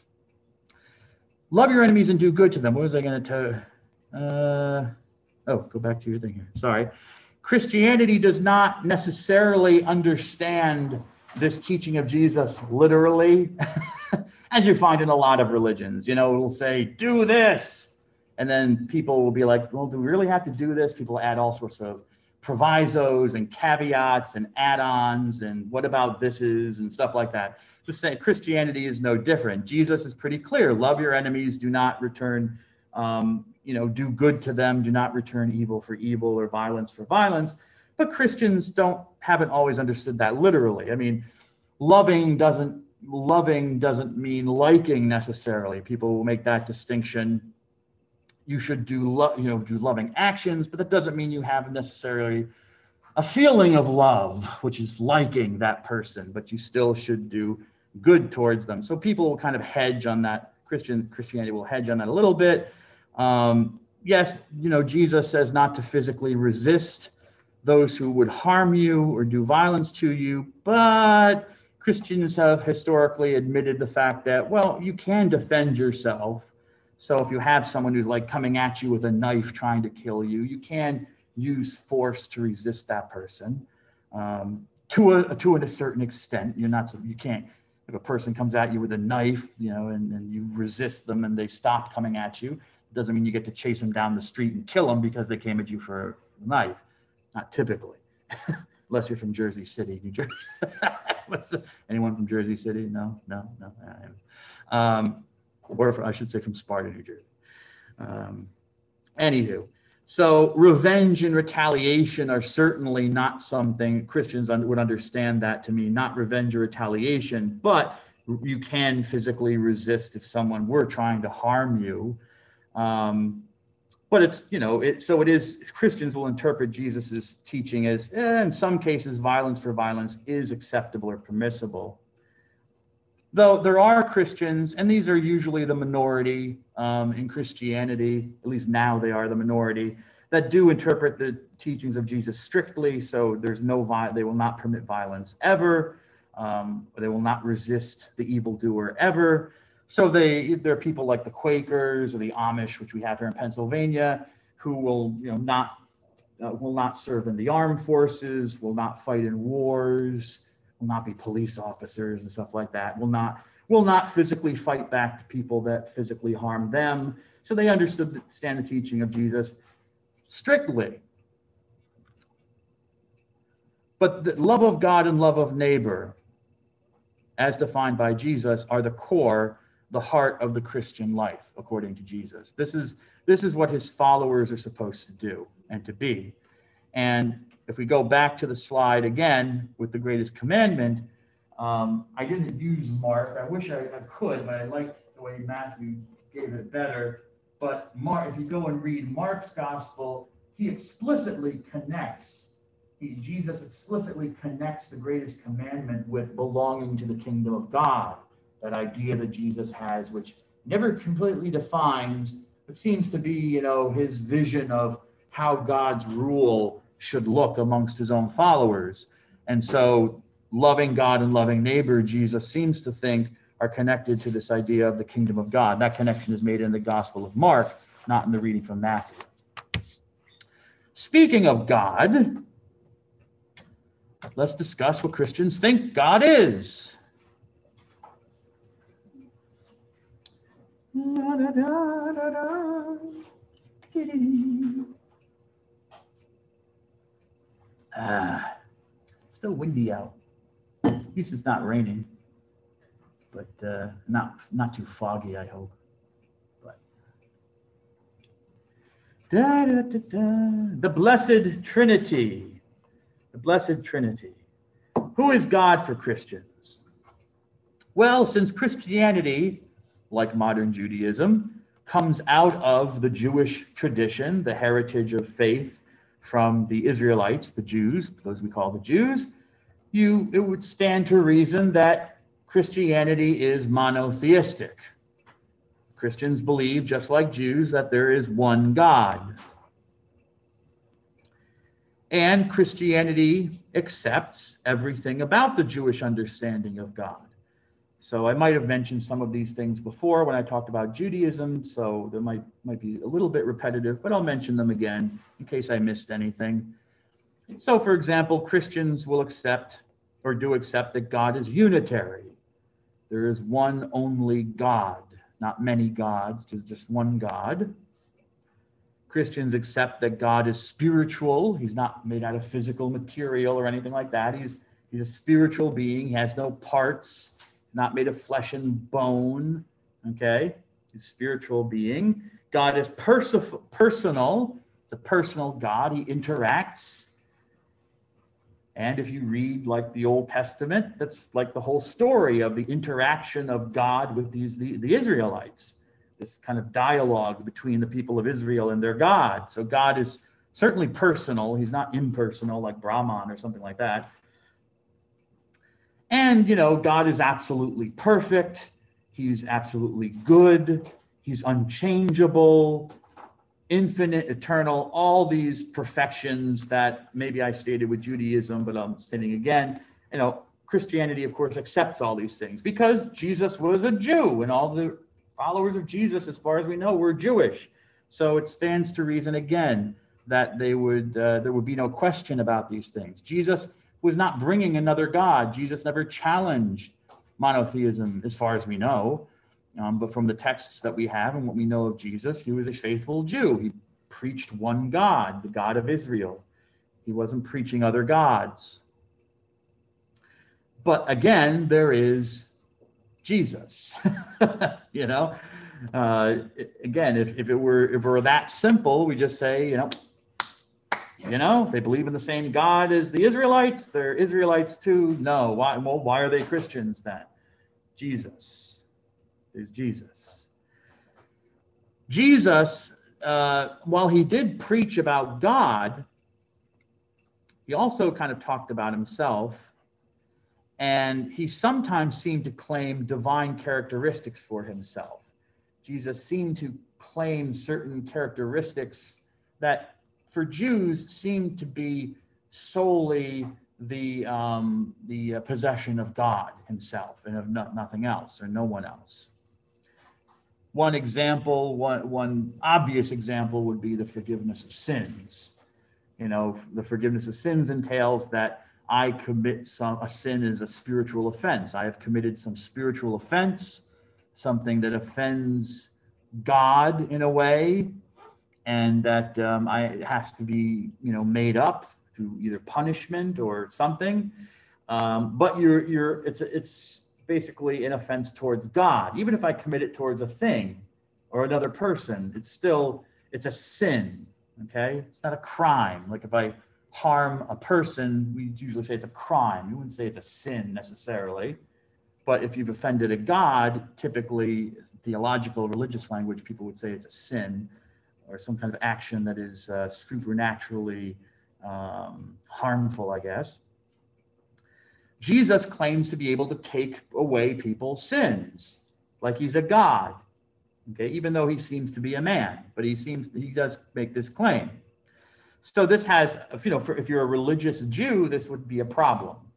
Love your enemies and do good to them. What was I going to tell? Uh, oh, go back to your thing here. Sorry. Christianity does not necessarily understand this teaching of Jesus literally, as you find in a lot of religions. You know, it'll say, do this. And then people will be like, well, do we really have to do this? People add all sorts of provisos and caveats and add-ons and what about thises and stuff like that. The same, Christianity is no different. Jesus is pretty clear. Love your enemies. Do not return, um, you know, do good to them. Do not return evil for evil or violence for violence. But Christians don't haven't always understood that literally. I mean, loving doesn't loving doesn't mean liking necessarily. People will make that distinction. You should do love, you know, do loving actions, but that doesn't mean you have necessarily a feeling of love, which is liking that person, but you still should do good towards them. So people will kind of hedge on that. Christian Christianity will hedge on that a little bit. Um, yes, you know, Jesus says not to physically resist those who would harm you or do violence to you, but Christians have historically admitted the fact that, well, you can defend yourself. So if you have someone who's like coming at you with a knife trying to kill you, you can use force to resist that person um, to a to a certain extent. You're not you can't if a person comes at you with a knife, you know, and, and you resist them and they stop coming at you. It doesn't mean you get to chase them down the street and kill them because they came at you for a knife. Not typically, unless you're from Jersey City, New Jersey. Anyone from Jersey City? No, no, no. Um, or for, I should say from Sparta, New Jersey. Um, anywho, so revenge and retaliation are certainly not something Christians un- would understand that to mean, not revenge or retaliation, but you can physically resist if someone were trying to harm you. Um, but it's, you know, it, so it is, Christians will interpret Jesus's teaching as, eh, in some cases, violence for violence is acceptable or permissible. Though there are Christians, and these are usually the minority um, in Christianity, at least now they are the minority, that do interpret the teachings of Jesus strictly. So there's no, vi- they will not permit violence ever. Um, they will not resist the evildoer ever. So they, there are people like the Quakers or the Amish, which we have here in Pennsylvania, who will, you know, not uh, will not serve in the armed forces, will not fight in wars, will not be police officers and stuff like that, will not will not physically fight back to people that physically harm them. So they understood the standard teaching of Jesus strictly. But the love of God and love of neighbor, as defined by Jesus, are the core, the heart of the Christian life, according to Jesus. This is this is what his followers are supposed to do and to be. And if we go back to the slide again with the greatest commandment, um, I didn't use Mark. I wish I, I could, but I like the way Matthew gave it better. But Mark, if you go and read Mark's gospel, he explicitly connects, he, Jesus explicitly connects the greatest commandment with belonging to the kingdom of God. That idea that Jesus has, which never completely defines, but seems to be, you know, his vision of how God's rule should look amongst his own followers. And so loving God and loving neighbor, Jesus seems to think, are connected to this idea of the kingdom of God. That connection is made in the Gospel of Mark, not in the reading from Matthew. Speaking of God, let's discuss what Christians think God is. Ah, it's still windy out. At least it's not raining, but uh, not not too foggy, I hope. But da, da, da, da. The Blessed Trinity, the Blessed Trinity. Who is God for Christians? Well, since Christianity, like modern Judaism, comes out of the Jewish tradition, the heritage of faith from the Israelites, the Jews, those we call the Jews, you it would stand to reason that Christianity is monotheistic. Christians believe, just like Jews, that there is one God. And Christianity accepts everything about the Jewish understanding of God. So I might have mentioned some of these things before when I talked about Judaism, so there might, might be a little bit repetitive, but I'll mention them again in case I missed anything. So, for example, Christians will accept or do accept that God is unitary. There is one only God, not many gods, just, just one God. Christians accept that God is spiritual. He's not made out of physical material or anything like that. He's, he's a spiritual being. He has no parts. Not made of flesh and bone, okay? He's a spiritual being. God is pers- personal. It's a personal God. He interacts. And if you read like the Old Testament, that's like the whole story of the interaction of God with these the, the Israelites, this kind of dialogue between the people of Israel and their God. So God is certainly personal. He's not impersonal like Brahman or something like that. And, you know, God is absolutely perfect. He's absolutely good. He's unchangeable, infinite, eternal, all these perfections that maybe I stated with Judaism, but I'm stating again. You know, Christianity, of course, accepts all these things because Jesus was a Jew and all the followers of Jesus, as far as we know, were Jewish. So it stands to reason again that they would uh, there would be no question about these things. Jesus was not bringing another God. Jesus never challenged monotheism, as far as we know. Um, but from the texts that we have and what we know of Jesus, he was a faithful Jew. He preached one God, the God of Israel. He wasn't preaching other gods. But again, there is Jesus. you know, uh, again, if, if it were if it were that simple, we just say, you know, You know, they believe in the same God as the Israelites. They're Israelites too. No. Why? Well, why are they Christians then? Jesus is Jesus. Jesus, uh, while he did preach about God, he also kind of talked about himself. And he sometimes seemed to claim divine characteristics for himself. Jesus seemed to claim certain characteristics that for Jews seemed to be solely the um, the uh, possession of God himself and of no, nothing else or no one else. One example, one, one obvious example would be the forgiveness of sins. You know, the forgiveness of sins entails that I commit some, a sin is a spiritual offense. I have committed some spiritual offense, something that offends God in a way, and that um, I, it has to be, you know, made up through either punishment or something. Um, but you're, you're, it's, it's basically an offense towards God. Even if I commit it towards a thing or another person, it's still, it's a sin, okay? It's not a crime. Like if I harm a person, we usually say it's a crime. We wouldn't say it's a sin necessarily. But if you've offended a God, typically theological, religious language, people would say it's a sin or some kind of action that is uh, supernaturally um, harmful, I guess. Jesus claims to be able to take away people's sins, like he's a God, okay, even though he seems to be a man, but he seems, he does make this claim. So this has, you know, for, if you're a religious Jew, this would be a problem,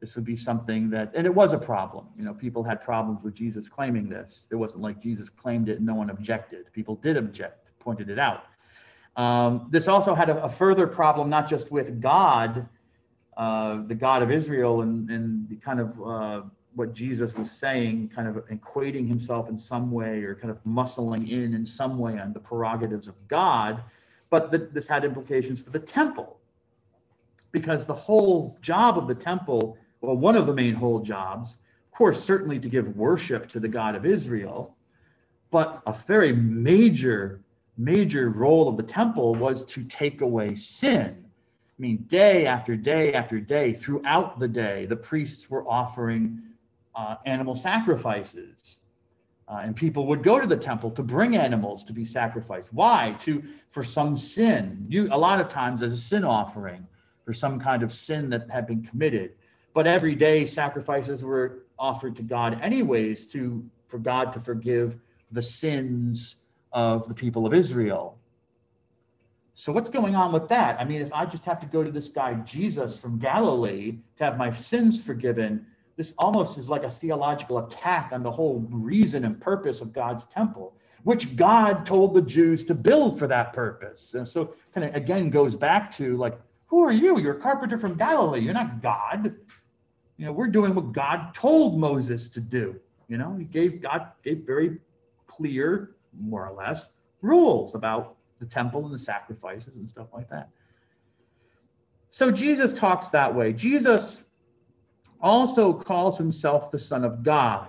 This would be something that, and it was a problem. You know, people had problems with Jesus claiming this. It wasn't like Jesus claimed it and no one objected. People did object, pointed it out. Um, this also had a, a further problem, not just with God, uh, the God of Israel, and, and the kind of uh, what Jesus was saying, kind of equating himself in some way or kind of muscling in in some way on the prerogatives of God, but the, this had implications for the temple. Because the whole job of the temple, well, one of the main whole jobs, of course, certainly to give worship to the God of Israel, but a very major, major role of the temple was to take away sin. I mean, day after day after day, throughout the day, the priests were offering uh, animal sacrifices. Uh, and people would go to the temple to bring animals to be sacrificed. Why? To for some sin. You, a lot of times as a sin offering, for some kind of sin that had been committed. But every day sacrifices were offered to God anyways, to for God to forgive the sins of the people of Israel. So what's going on with that? I mean, if I just have to go to this guy Jesus from Galilee to have my sins forgiven, this almost is like a theological attack on the whole reason and purpose of God's temple, which God told the Jews to build for that purpose. And so kind of again goes back to like, who are you? You're a carpenter from Galilee. You're not God. You know, we're doing what God told Moses to do. You know, he gave God gave very clear, more or less, rules about the temple and the sacrifices and stuff like that. So Jesus talks that way. Jesus also calls himself the Son of God.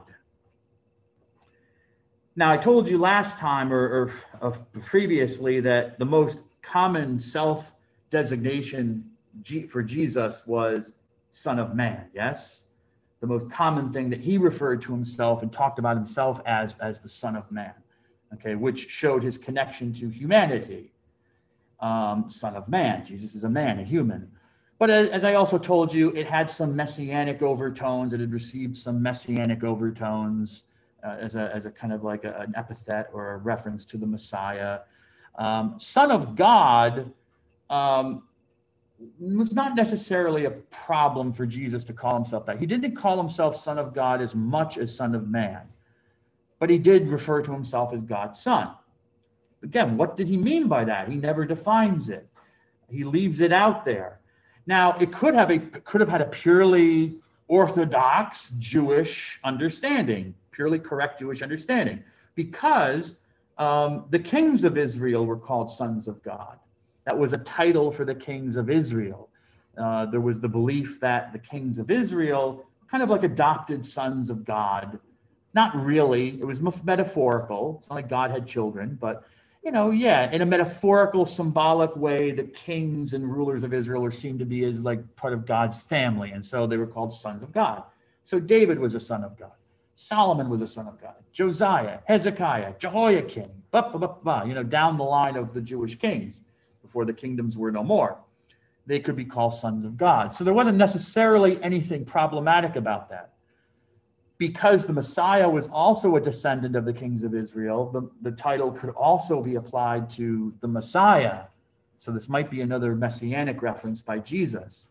Now, I told you last time or, or, or previously that the most common self designation for Jesus was Son of Man, yes? The most common thing that he referred to himself and talked about himself as, as the Son of Man, okay, which showed his connection to humanity. Um, Son of Man, Jesus is a man, a human. But as I also told you, it had some messianic overtones. It had received some messianic overtones uh, as, a, as a kind of like a, an epithet or a reference to the Messiah. Um, Son of God Um, was not necessarily a problem for Jesus to call himself that. He didn't call himself Son of God as much as Son of Man, but he did refer to himself as God's Son. Again, what did he mean by that? He never defines it. He leaves it out there. Now, it could have a could have had a purely Orthodox Jewish understanding, purely correct Jewish understanding, because um, the kings of Israel were called sons of God. That was a title for the kings of Israel. Uh, there was the belief that the kings of Israel, kind of like adopted sons of God. Not really. It was metaphorical. It's not like God had children, but, you know, yeah, in a metaphorical, symbolic way, the kings and rulers of Israel were seen to be as like part of God's family. And so they were called sons of God. So David was a son of God. Solomon was a son of God. Josiah, Hezekiah, Jehoiakim, blah, blah, blah, blah, you know, down the line of the Jewish kings before the kingdoms were no more. They could be called sons of God. So there wasn't necessarily anything problematic about that. Because the Messiah was also a descendant of the kings of Israel, the, the title could also be applied to the Messiah. So this might be another messianic reference by Jesus.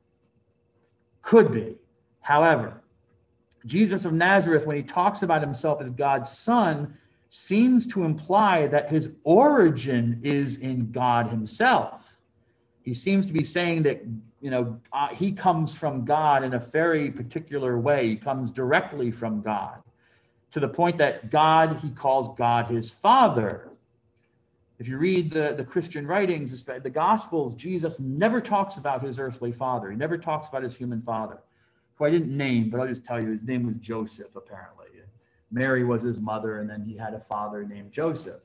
Could be. However, Jesus of Nazareth, when he talks about himself as God's son, seems to imply that his origin is in God himself. He seems to be saying that, you know, uh, he comes from God in a very particular way. He comes directly from God, to the point that God, he calls God his Father. If you read the, the Christian writings, the Gospels, Jesus never talks about his earthly father. He never talks about his human father, who I didn't name, but I'll just tell you, his name was Joseph, apparently. Mary was his mother, and then he had a father named Joseph.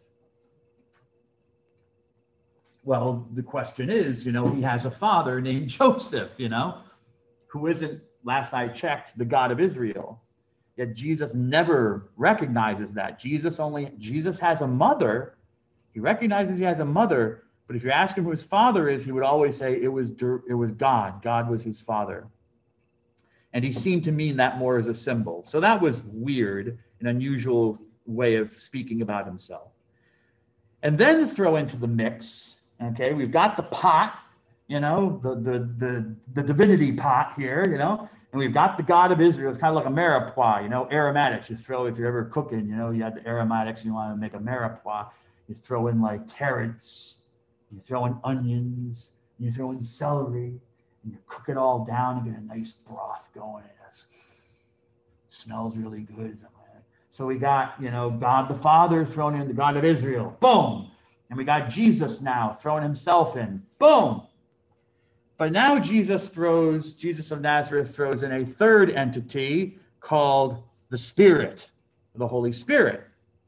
Well, the question is, you know, he has a father named Joseph, you know, who isn't, last I checked, the God of Israel. Yet Jesus never recognizes that. Jesus only, Jesus has a mother. He recognizes he has a mother, but if you ask him who his father is, he would always say it was, it was God. God was his father. And he seemed to mean that more as a symbol. So that was weird, an unusual way of speaking about himself. And then throw into the mix, okay, we've got the pot, you know, the, the, the, the divinity pot here, you know, And we've got the God of Israel. It's kind of like a mirepoix, you know, aromatics. You throw, if you're ever cooking, you know, you have the aromatics and you want to make a mirepoix. You throw in like carrots, you throw in onions, you throw in celery, and you cook it all down and get a nice broth going. It smells really good. So we got, you know, God the Father thrown in, the God of Israel. Boom. And we got Jesus now throwing himself in. Boom. But now Jesus throws, Jesus of Nazareth throws in a third entity called the Spirit, the Holy Spirit.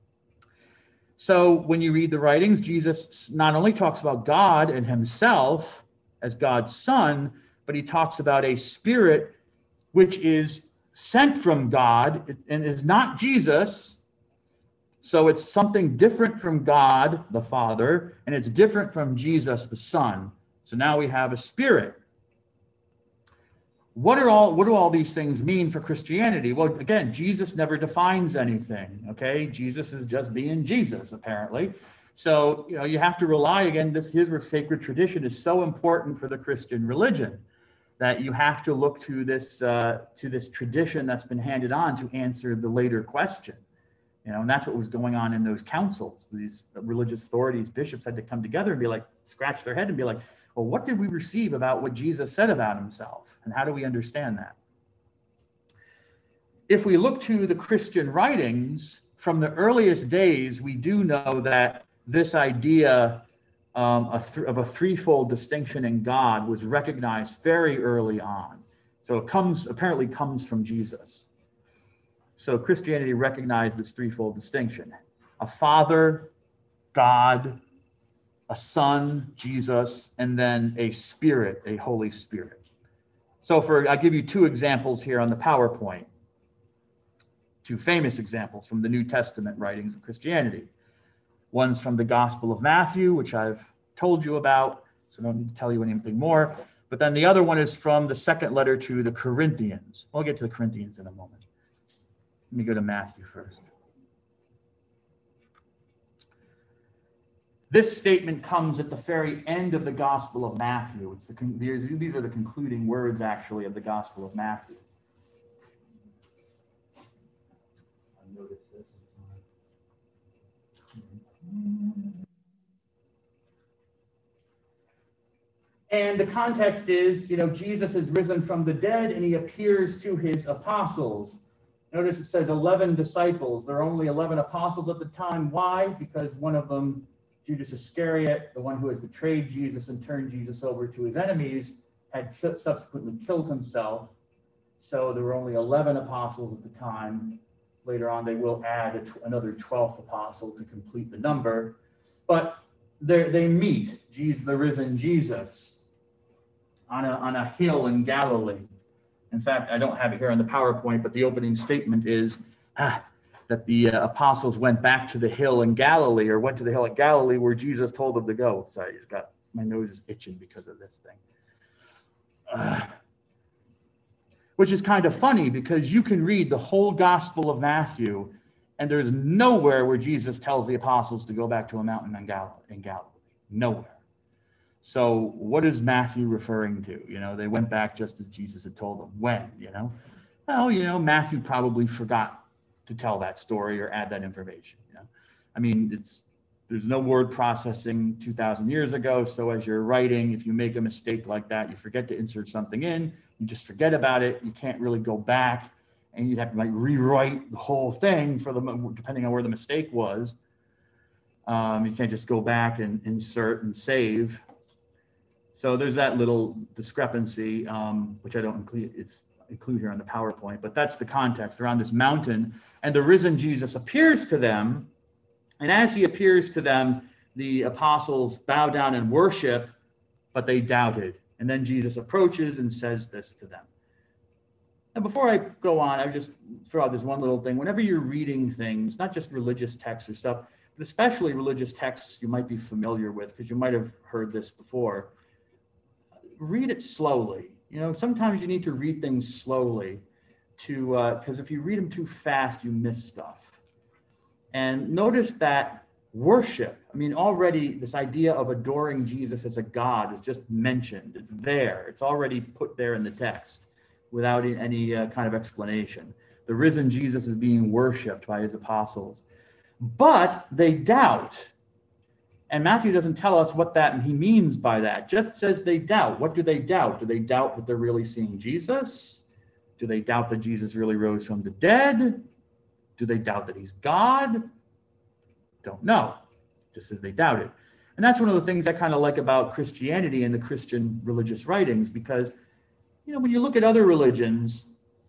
So when you read the writings, Jesus not only talks about God and himself as God's Son, but he talks about a spirit which is sent from God and is not Jesus. So it's something different from God, the Father, and it's different from Jesus, the Son. So now we have a spirit. What are all what do all these things mean for Christianity? Well, again, Jesus never defines anything. Okay, Jesus is just being Jesus, apparently. So, you know, you have to rely again. This here's where sacred tradition is so important for the Christian religion, that you have to look to this uh, to this tradition that's been handed on to answer the later question. You know, and that's what was going on in those councils. These religious authorities, bishops had to come together and be like, scratch their head and be like, well, what did we receive about what Jesus said about himself? And how do we understand that? If we look to the Christian writings, from the earliest days, we do know that this idea um, a th- of a threefold distinction in God was recognized very early on. So it comes, apparently comes from Jesus. So Christianity recognized this threefold distinction: a Father, God, a Son, Jesus, and then a Spirit, a Holy Spirit. So for, I'll give you two examples here on the PowerPoint, two famous examples from the New Testament writings of Christianity. One's from the Gospel of Matthew, which I've told you about, so I don't need to tell you anything more. But then the other one is from the second letter to the Corinthians. We'll get to the Corinthians in a moment. Let me go to Matthew first. This statement comes at the very end of the Gospel of Matthew. It's the, these, these are the concluding words, actually, of the Gospel of Matthew. I noticed this. And the context is, you know, Jesus is risen from the dead and he appears to his apostles. Notice it says eleven disciples. There are only eleven apostles at the time. Why? Because one of them, Judas Iscariot, the one who had betrayed Jesus and turned Jesus over to his enemies, had subsequently killed himself. So there were only eleven apostles at the time. Later on, they will add a t- another twelfth apostle to complete the number. But they meet Jesus, the risen Jesus, on a, on a hill in Galilee. In fact, I don't have it here on the PowerPoint, but the opening statement is ah, that the uh, apostles went back to the hill in Galilee, or went to the hill in Galilee where Jesus told them to go. Sorry, I just got, my nose is itching because of this thing. Uh, which is kind of funny, because you can read the whole Gospel of Matthew, and there's nowhere where Jesus tells the apostles to go back to a mountain in Galilee. In Galilee. Nowhere. So what is Matthew referring to? You know, they went back just as Jesus had told them. When, you know? Well, you know, Matthew probably forgot to tell that story or add that information. You know, I mean, it's there's no word processing two thousand years ago. So as you're writing, if you make a mistake like that, you forget to insert something in, you just forget about it. You can't really go back, and you'd have to like rewrite the whole thing for the depending on where the mistake was. Um, you can't just go back and insert and save. So there's that little discrepancy, um, which I don't include, it's include here on the PowerPoint, but that's the context. They're on this mountain, and the risen Jesus appears to them. And as he appears to them, the apostles bow down and worship, but they doubted. And then Jesus approaches and says this to them. And before I go on, I would just throw out this one little thing. Whenever you're reading things, not just religious texts or stuff, but especially religious texts you might be familiar with, because you might have heard this before, read it slowly. You know, sometimes you need to read things slowly to, because uh, if you read them too fast, you miss stuff. And notice that worship, I mean, already this idea of adoring Jesus as a God is just mentioned. It's there. It's already put there in the text. without any uh, kind of explanation. The risen Jesus is being worshipped by his apostles. But they doubt. And Matthew doesn't tell us what that he means by that. Just says they doubt. What do they doubt? Do they doubt that they're really seeing Jesus? Do they doubt that Jesus really rose from the dead? Do they doubt that he's God? Don't know. Just says they doubt it. And that's one of the things I kind of like about Christianity and the Christian religious writings, because, you know, when you look at other religions,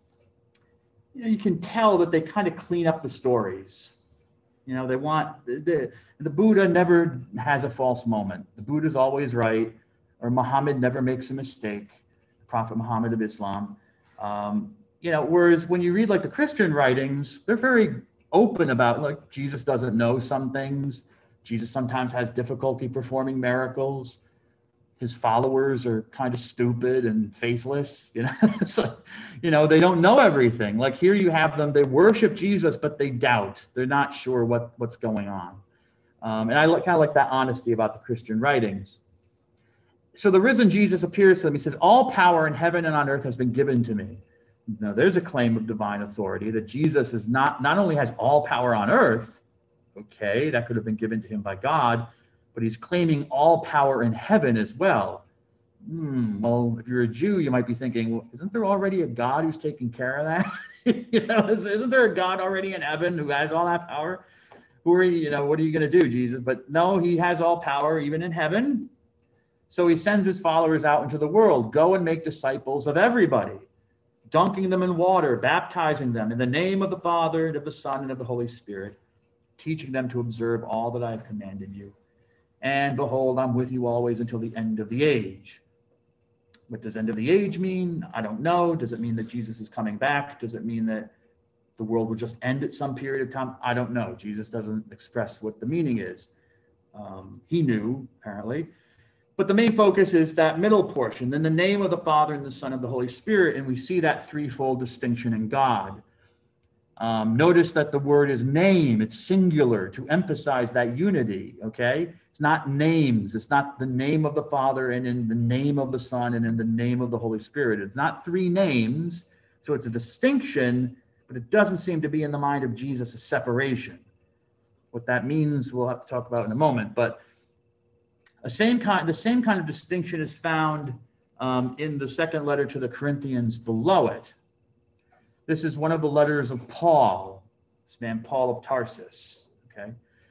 you know, you can tell that they kind of clean up the stories. You know, they want, the, the Buddha never has a false moment. The Buddha's always right, or Muhammad never makes a mistake, Prophet Muhammad of Islam. Um, you know, whereas when you read like the Christian writings, they're very open about, like, Jesus doesn't know some things. Jesus sometimes has difficulty performing miracles. His followers are kind of stupid and faithless, you know. So, you know, they don't know everything. Like here you have them, they worship Jesus, but they doubt. They're not sure what, what's going on. Um, and I kind of like that honesty about the Christian writings. So the risen Jesus appears to them. He says, all power in heaven and on earth has been given to me. Now there's a claim of divine authority that Jesus is not, not only has all power on earth, okay, that could have been given to him by God, but he's claiming all power in heaven as well. Hmm, well, if you're a Jew, you might be thinking, well, isn't there already a God who's taking care of that? You know, isn't there a God already in heaven who has all that power? Who are you, you know, what are you going to do, Jesus? But no, he has all power even in heaven. So he sends his followers out into the world. Go and make disciples of everybody, dunking them in water, baptizing them in the name of the Father and of the Son and of the Holy Spirit, teaching them to observe all that I have commanded you. And behold, I'm with you always until the end of the age. What does end of the age mean? I don't know. Does it mean that Jesus is coming back? Does it mean that the world will just end at some period of time? I don't know. Jesus doesn't express what the meaning is. Um, he knew, apparently. But the main focus is that middle portion, then the name of the Father and the Son and the Holy Spirit, and we see that threefold distinction in God. Um, notice that the word is name, it's singular to emphasize that unity, okay? It's not names, it's not the name of the Father and in the name of the Son and in the name of the Holy Spirit. It's not three names, so it's a distinction, but it doesn't seem to be in the mind of Jesus a separation. What that means, we'll have to talk about in a moment, but a same kind, the same kind of distinction is found um, in the second letter to the Corinthians below it. This is one of the letters of Paul, this man Paul of Tarsus, okay?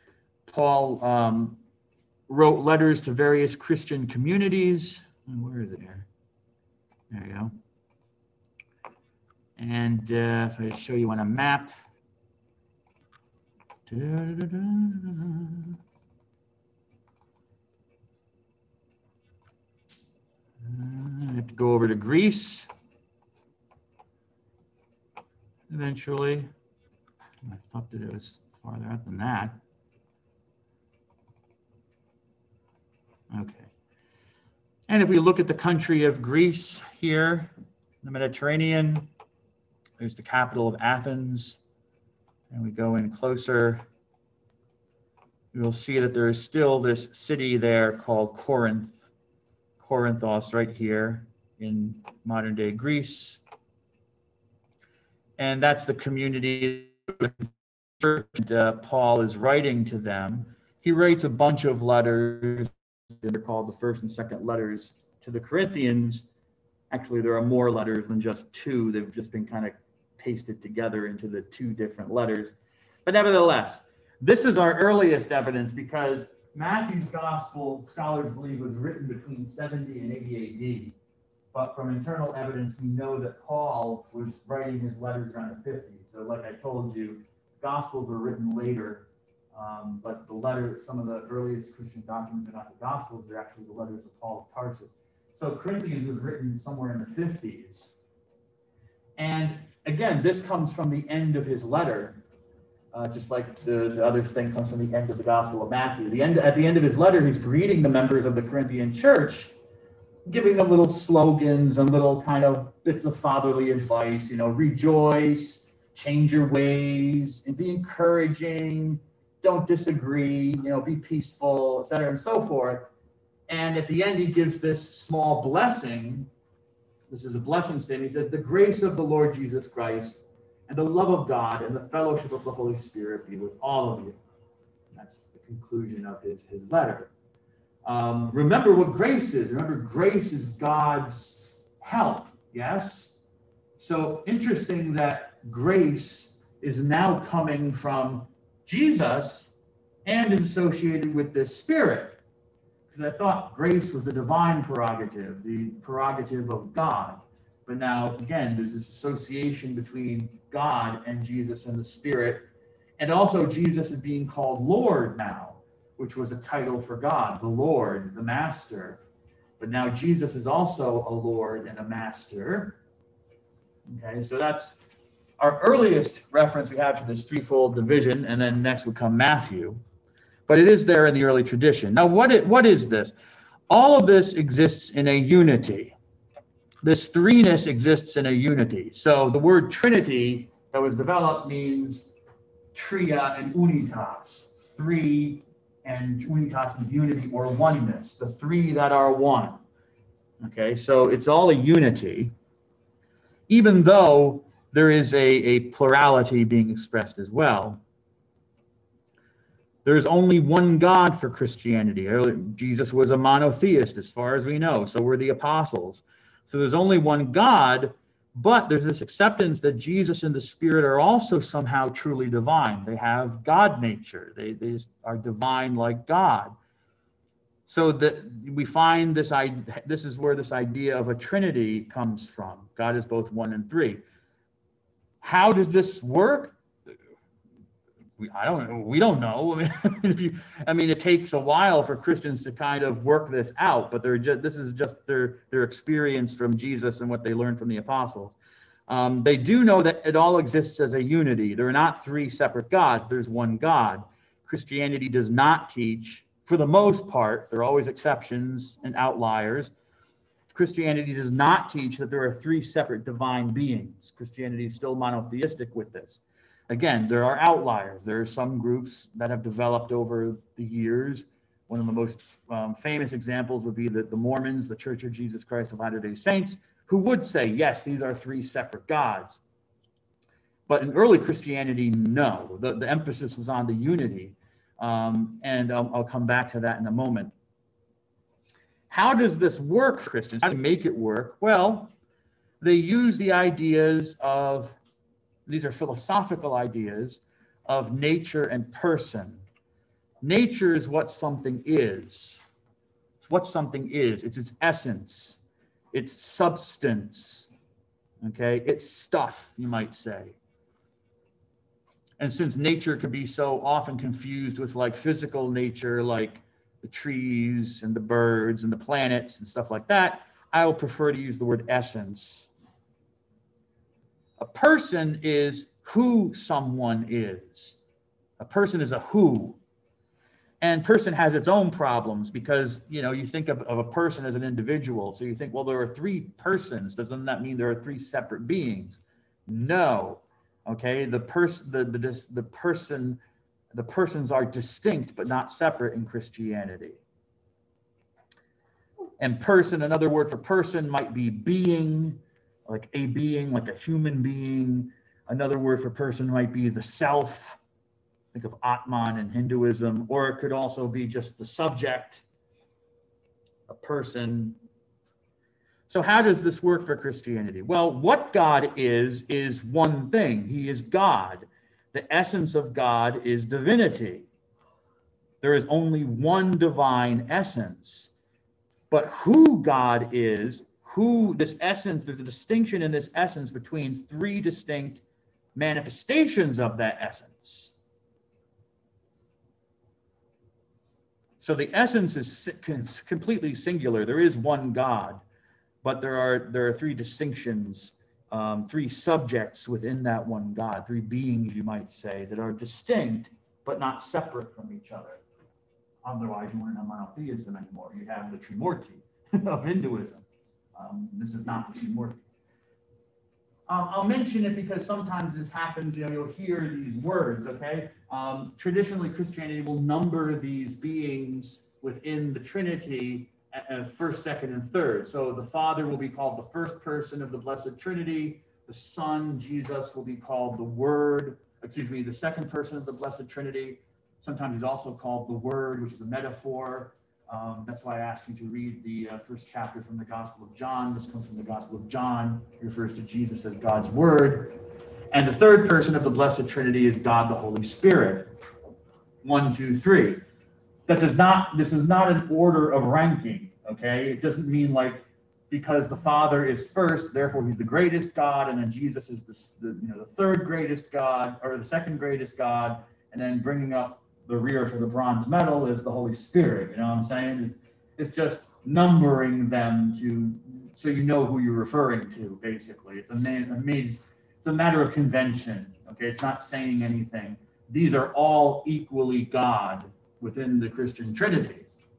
Paul um, wrote letters to various Christian communities. Where is it here? There you go. And uh, if I show you on a map. Da, da, da, da, da. I have to go over to Greece eventually. I thought that it was farther out than that. Okay. And if we look at the country of Greece here, the Mediterranean, there's the capital of Athens, and we go in closer, you'll see that there is still this city there called Corinth. Corinthos right here in modern day Greece. And that's the community that uh, Paul is writing to them. He writes a bunch of letters. They're called the first and second letters to the Corinthians. Actually, there are more letters than just two. They've just been kind of pasted together into the two different letters. But nevertheless, this is our earliest evidence because Matthew's gospel, scholars believe, was written between seventy and eighty A D. But from internal evidence, we know that Paul was writing his letters around the fifties. So like I told you, gospels were written later. Um, but the letters, some of the earliest Christian documents are not the gospels, they're actually the letters of Paul of Tarsus. So Corinthians was written somewhere in the fifties. And again, this comes from the end of his letter. Uh, just like the, the other thing comes from the end of the Gospel of Matthew. The end, at the end of his letter, he's greeting the members of the Corinthian church, giving them little slogans and little kind of bits of fatherly advice, you know, rejoice, change your ways, and be encouraging, don't disagree, you know, be peaceful, et cetera, and so forth. And at the end, he gives this small blessing, this is a blessing statement. He says, the grace of the Lord Jesus Christ and the love of God and the fellowship of the Holy Spirit be with all of you. And that's the conclusion of his, his letter. Um, remember what grace is. Remember, grace is God's help. Yes? So interesting that grace is now coming from Jesus and is associated with this Spirit. Because I thought grace was a divine prerogative, the prerogative of God. But now, again, there's this association between God and Jesus and the Spirit. And also Jesus is being called Lord now, which was a title for God, the Lord, the Master. But now Jesus is also a Lord and a Master. Okay, so that's our earliest reference we have to this threefold division, and then next would come Matthew. But it is there in the early tradition. Now, what it, what is this? All of this exists in a unity. This threeness exists in a unity. So the word Trinity that was developed means tria and unitas, three, and unitas means unity or oneness, the three that are one. Okay, so it's all a unity, even though there is a, a plurality being expressed as well. There's only one God for Christianity. Jesus was a monotheist as far as we know, so were the apostles. So there's only one God, but there's this acceptance that Jesus and the Spirit are also somehow truly divine. They have God nature. They, they are divine like God. So that we find this, this is where this idea of a Trinity comes from. God is both one and three. How does this work? We, I don't know. We don't know. I mean, if you, I mean, it takes a while for Christians to kind of work this out, but they're just, this is just their, their experience from Jesus and what they learned from the apostles. Um, they do know that it all exists as a unity. There are not three separate gods. There's one God. Christianity does not teach, for the most part, there are always exceptions and outliers. Christianity does not teach that there are three separate divine beings. Christianity is still monotheistic with this. Again, there are outliers. There are some groups that have developed over the years. One of the most um, famous examples would be the, the Mormons, the Church of Jesus Christ of Latter-day Saints, who would say, yes, these are three separate gods. But in early Christianity, no. The, the emphasis was on the unity. Um, and I'll, I'll come back to that in a moment. How does this work, Christians? How do you make it work? Well, they use the ideas of, these are philosophical ideas, of nature and person. Nature is what something is. It's what something is. It's its essence. It's substance. Okay? It's stuff, you might say. And since nature can be so often confused with like physical nature, like the trees and the birds and the planets and stuff like that, I will prefer to use the word essence. A person is who someone is. A person is a who. And person has its own problems because, you know, you think of, of a person as an individual. So you think, well, there are three persons. Doesn't that mean there are three separate beings? No. Okay, the person, the, the, the person, the persons are distinct but not separate in Christianity. And person, another word for person might be being, like a being, like a human being. Another word for person might be the self. Think of Atman in Hinduism, or it could also be just the subject, a person. So how does this work for Christianity? Well, what God is, is one thing. He is God. The essence of God is divinity. There is only one divine essence. But who God is, who this essence, there's a distinction in this essence between three distinct manifestations of that essence. So the essence is completely singular. There is one God. But there are there are three distinctions, um, three subjects within that one God, three beings, you might say, that are distinct but not separate from each other. Otherwise, you wouldn't have monotheism anymore. You have the Trimurti of Hinduism. Um, this is not the Trimurti. Um, I'll mention it because sometimes this happens. You know, you'll hear these words. Okay. Um, traditionally, Christianity will number these beings within the Trinity uh, first, second, and third. So the Father will be called the first person of the Blessed Trinity. The Son, Jesus, will be called the Word, excuse me, the second person of the Blessed Trinity. Sometimes he's also called the Word, which is a metaphor. Um, that's why I asked you to read the uh, first chapter from the Gospel of John. This comes from the Gospel of John. It refers to Jesus as God's Word. And the third person of the Blessed Trinity is God the Holy Spirit. One, two, three. That does not, this is not an order of ranking, okay? It doesn't mean like, because the Father is first, therefore he's the greatest God, and then Jesus is the, the you know the third greatest God, or the second greatest God, and then bringing up the rear for the bronze medal is the Holy Spirit. You know what I'm saying? It's, it's just numbering them to so you know who you're referring to. Basically, it's a, man, a made, it's a matter of convention. Okay, it's not saying anything. These are all equally God within the Christian Trinity.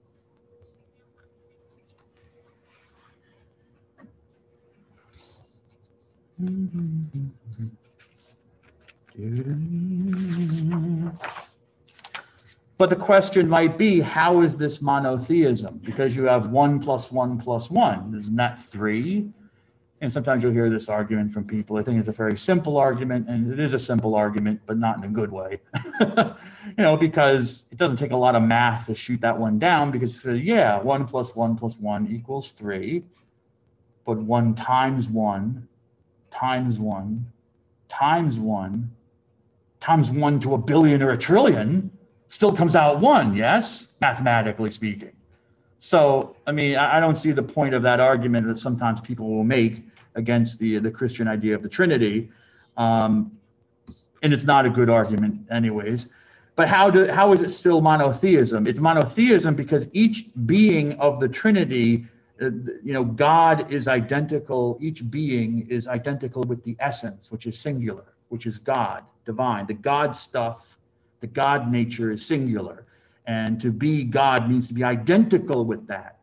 But the question might be, how is this monotheism? Because you have one plus one plus one. Isn't that three? And sometimes you'll hear this argument from people. I think it's a very simple argument, and it is a simple argument, but not in a good way. You know, because it doesn't take a lot of math to shoot that one down, because, uh, yeah, one plus one plus one equals three, but one times one times one times one times one to a billion or a trillion still comes out one, yes, mathematically speaking. So, I mean, I don't see the point of that argument that sometimes people will make against the the Christian idea of the Trinity, um, and it's not a good argument anyways. But how do how is it still monotheism? It's monotheism because each being of the Trinity, uh, you know, God is identical. Each being is identical with the essence, which is singular, which is God, divine. The God stuff, the God nature is singular. And to be God means to be identical with that.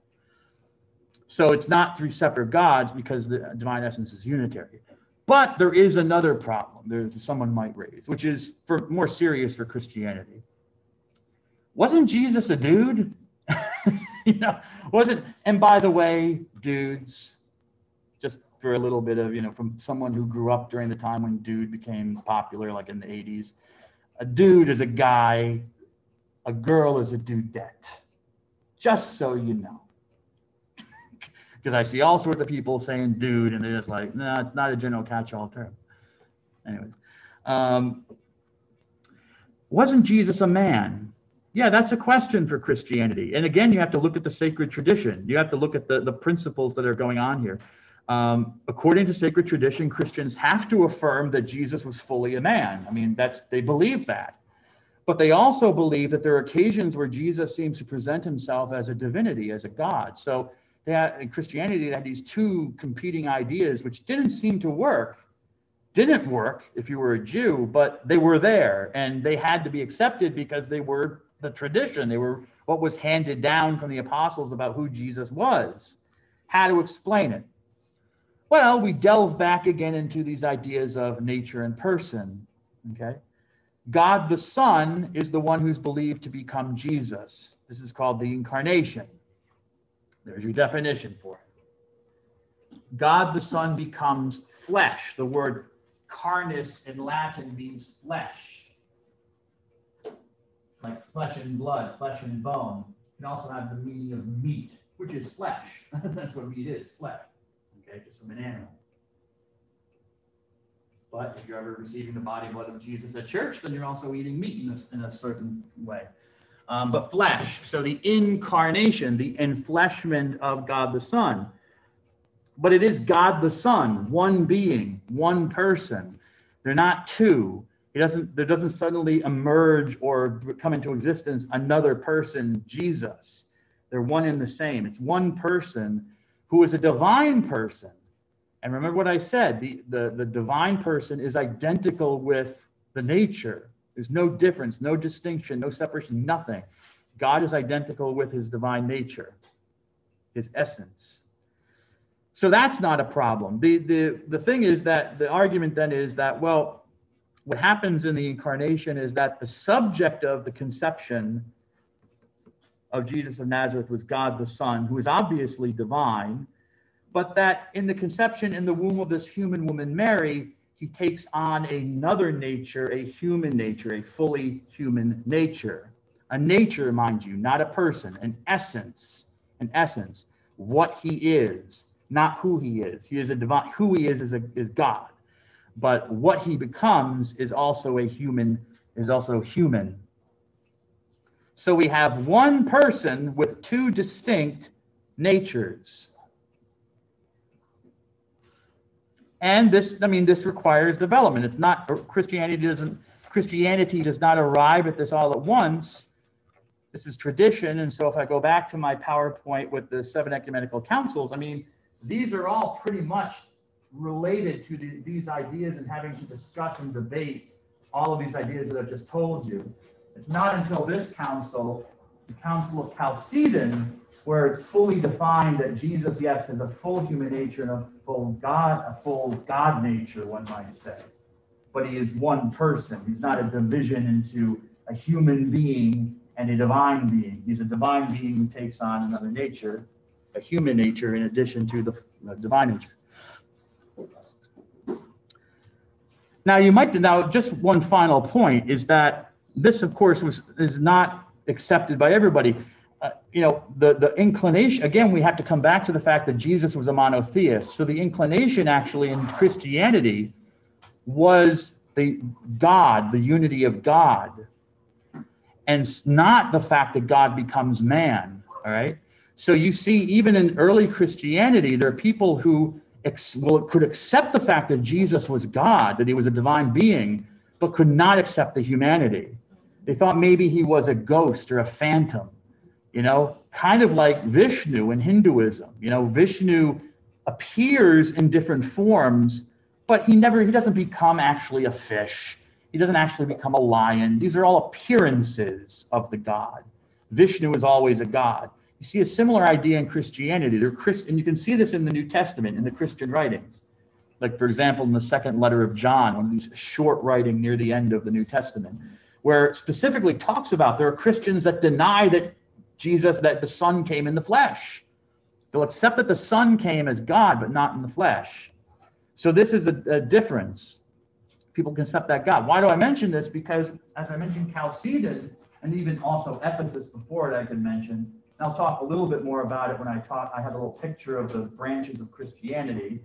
So it's not three separate gods because the divine essence is unitary. But there is another problem there's someone might raise, which is for more serious for Christianity. Wasn't Jesus a dude? You know, wasn't, and by the way, dudes, just for a little bit of, you know, from someone who grew up during the time when dude became popular, like in the eighties, a dude is a guy, a girl is a dudette, just so you know. Because I see all sorts of people saying dude, and they're just like, no, nah, it's not a general catch-all term. Anyways, um, wasn't Jesus a man? Yeah, that's a question for Christianity. And again, you have to look at the sacred tradition. You have to look at the, the principles that are going on here. Um, according to sacred tradition, Christians have to affirm that Jesus was fully a man. I mean, that's they believe that. But they also believe that there are occasions where Jesus seems to present himself as a divinity, as a God. So they had, in Christianity, they had these two competing ideas, which didn't seem to work. Didn't work if you were a Jew, but they were there, and they had to be accepted because they were the tradition. They were what was handed down from the apostles about who Jesus was. How to explain it? Well, we delve back again into these ideas of nature and person, okay? God the Son is the one who's believed to become Jesus. This is called the incarnation. There's your definition for it. God the Son becomes flesh. The word carnis in Latin means flesh. Like flesh and blood, flesh and bone. It can also have the meaning of meat, which is flesh. That's what meat is, flesh. Okay, just from an animal. But if you're ever receiving the body and blood of Jesus at church, then you're also eating meat in a, in a certain way. Um, but flesh, so the incarnation, the enfleshment of God the Son. But it is God the Son, one being, one person. They're not two. It doesn't, there doesn't suddenly emerge or come into existence another person, Jesus. They're one and the same. It's one person who is a divine person. And remember what I said, the, the, the divine person is identical with the nature. There's no difference, no distinction, no separation, nothing. God is identical with his divine nature, his essence. So that's not a problem. The, the, the thing is that the argument then is that, well, what happens in the incarnation is that the subject of the conception of Jesus of Nazareth was God the Son, who is obviously divine, but that in the conception in the womb of this human woman, Mary, he takes on another nature, a human nature, a fully human nature. A nature, mind you, not a person, an essence, an essence, what he is, not who he is. He is a divine, who he is is, a, is God. But what he becomes is also a human, is also human. So we have one person with two distinct natures. And this, I mean, this requires development. It's not, Christianity doesn't, Christianity does not arrive at this all at once. This is tradition. And so if I go back to my PowerPoint with the seven ecumenical councils, I mean, these are all pretty much related to the, these ideas and having to discuss and debate all of these ideas that I've just told you. It's not until this council, the Council of Chalcedon, where it's fully defined that Jesus, yes, has a full human nature and a full God, a full God nature, one might say. But he is one person. He's not a division into a human being and a divine being. He's a divine being who takes on another nature, a human nature, in addition to the uh, divine nature. Now, you might, now just one final point is that this, of course, was is not accepted by everybody. Uh, you know, the, the inclination, again, we have to come back to the fact that Jesus was a monotheist. So the inclination actually in Christianity was the God, the unity of God, and not the fact that God becomes man, all right? So you see, even in early Christianity, there are people who ex well, could accept the fact that Jesus was God, that he was a divine being, but could not accept the humanity. They thought maybe he was a ghost or a phantom, you know, kind of like Vishnu in Hinduism. You know, Vishnu appears in different forms, but he never, he doesn't become actually a fish. He doesn't actually become a lion. These are all appearances of the God. Vishnu is always a God. You see a similar idea in Christianity. They're Christ, and you can see this in the New Testament, in the Christian writings. Like, for example, in the second letter of John, one of these short writing near the end of the New Testament, where it specifically talks about there are Christians that deny that Jesus, that the Son came in the flesh. They'll accept that the Son came as God, but not in the flesh. So this is a, a difference. People can accept that God. Why do I mention this? Because, as I mentioned, Chalcedon, and even also Ephesus before it I can mention, and I'll talk a little bit more about it when I talk. I have a little picture of the branches of Christianity.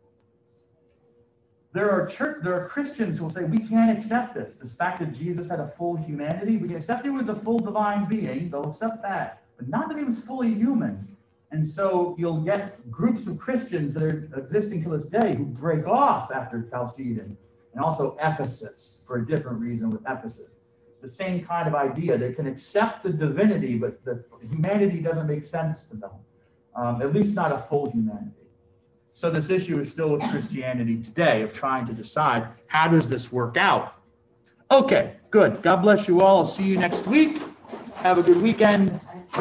There are church, there are Christians who will say, we can't accept this. The fact that Jesus had a full humanity, we can accept he was a full divine being, they'll accept that, but not that he was fully human. And so you'll get groups of Christians that are existing to this day who break off after Chalcedon, and also Ephesus, for a different reason with Ephesus. The same kind of idea. They can accept the divinity, but the humanity doesn't make sense to them, um, at least not a full humanity. So this issue is still with Christianity today of trying to decide, how does this work out? Okay, good. God bless you all. I'll see you next week. Have a good weekend.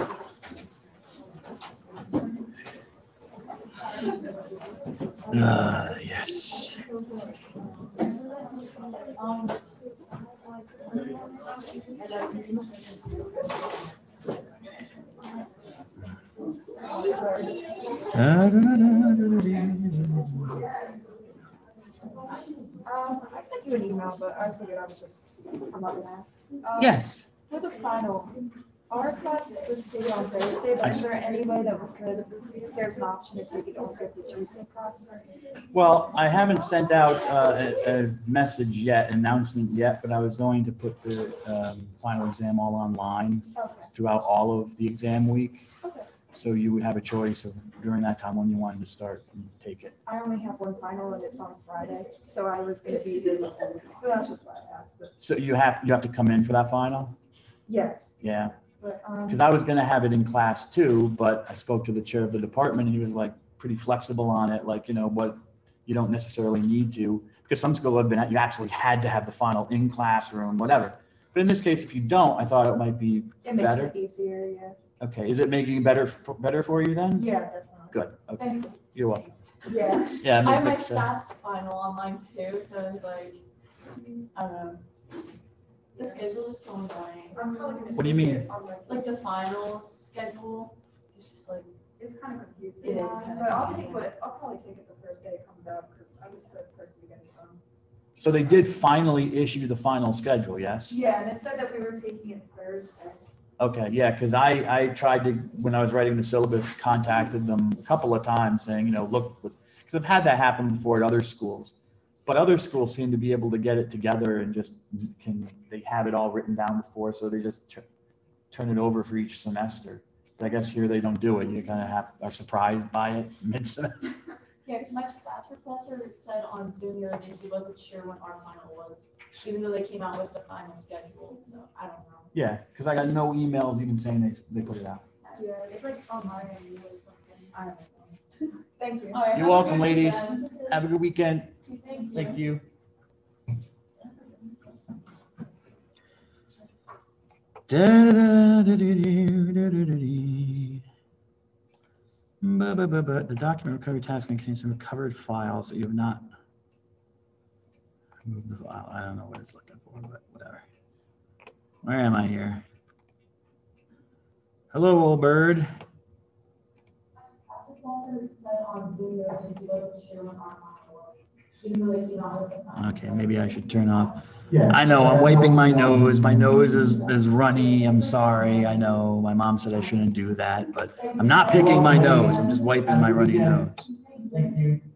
Ah, yes. Um, I sent you an email, but I figured I would just come up and ask. Um, Yes. For the final, our class is supposed to be on Thursday, but is there any way that we could, if there's an option to take it over at the Tuesday class? Well, I haven't sent out uh, a, a message yet, announcement yet, but I was going to put the um, final exam all online Okay, throughout all of the exam week. okay. So you would have a choice of during that time when you wanted to start and take it. I only have one final and it's on Friday, so I was gonna be there the whole week, so that's just why I asked it. So you have you have to come in for that final? Yes, Yeah. but, um, Because I was going to have it in class too, but I spoke to the chair of the department and he was like pretty flexible on it. Like, you know, but you don't necessarily need to, because some schools have been at, you actually had to have the final in classroom, whatever. But in this case, if you don't, I thought it might be it makes better. it easier, yeah. Okay. Is it making it better, better for you then? Yeah, definitely. Good. Okay. And, You're welcome. yeah, Yeah. I Miz have my Dix, uh, stats final online too, so I was like, I don't know. The schedule is so annoying. I'm probably gonna. What do you mean? take it on my- Like the finals schedule, it's just like, It's kind of confusing. It is Yeah, kinda But I'll confusing. take it, I'll probably take it the first day it comes out, because I'm just the person to get it done. So they did finally issue the final schedule, yes? Yeah, and it said that we were taking it Thursday. Okay, yeah, because I, I tried to, when I was writing the syllabus, contacted them a couple of times saying, you know, look, because I've had that happen before at other schools. But other schools seem to be able to get it together and just can, they have it all written down before, so they just tr- turn it over for each semester. But I guess here they don't do it. You kind of have, are surprised by it mid-semester. yeah, because my stats professor said on Zoom the other day, he wasn't sure when our final was, even though they came out with the final schedule, so I don't know. Yeah, because I got no emails even saying they, they put it out. Yeah, it's like online and or something. I don't know. Thank you. All right, You're have a welcome, good ladies. weekend. Have a good weekend. Thank you. Thank you. But, but, but, but the document recovery task contains some recovered files that you have not moved the file. I don't know what it's looking for, but whatever. Where am I here? Hello, old bird. Okay, maybe I should turn off. I know, I'm wiping my nose. My nose is, is runny. I'm sorry. I know my mom said I shouldn't do that, but I'm not picking my nose. I'm just wiping my runny nose. Thank you.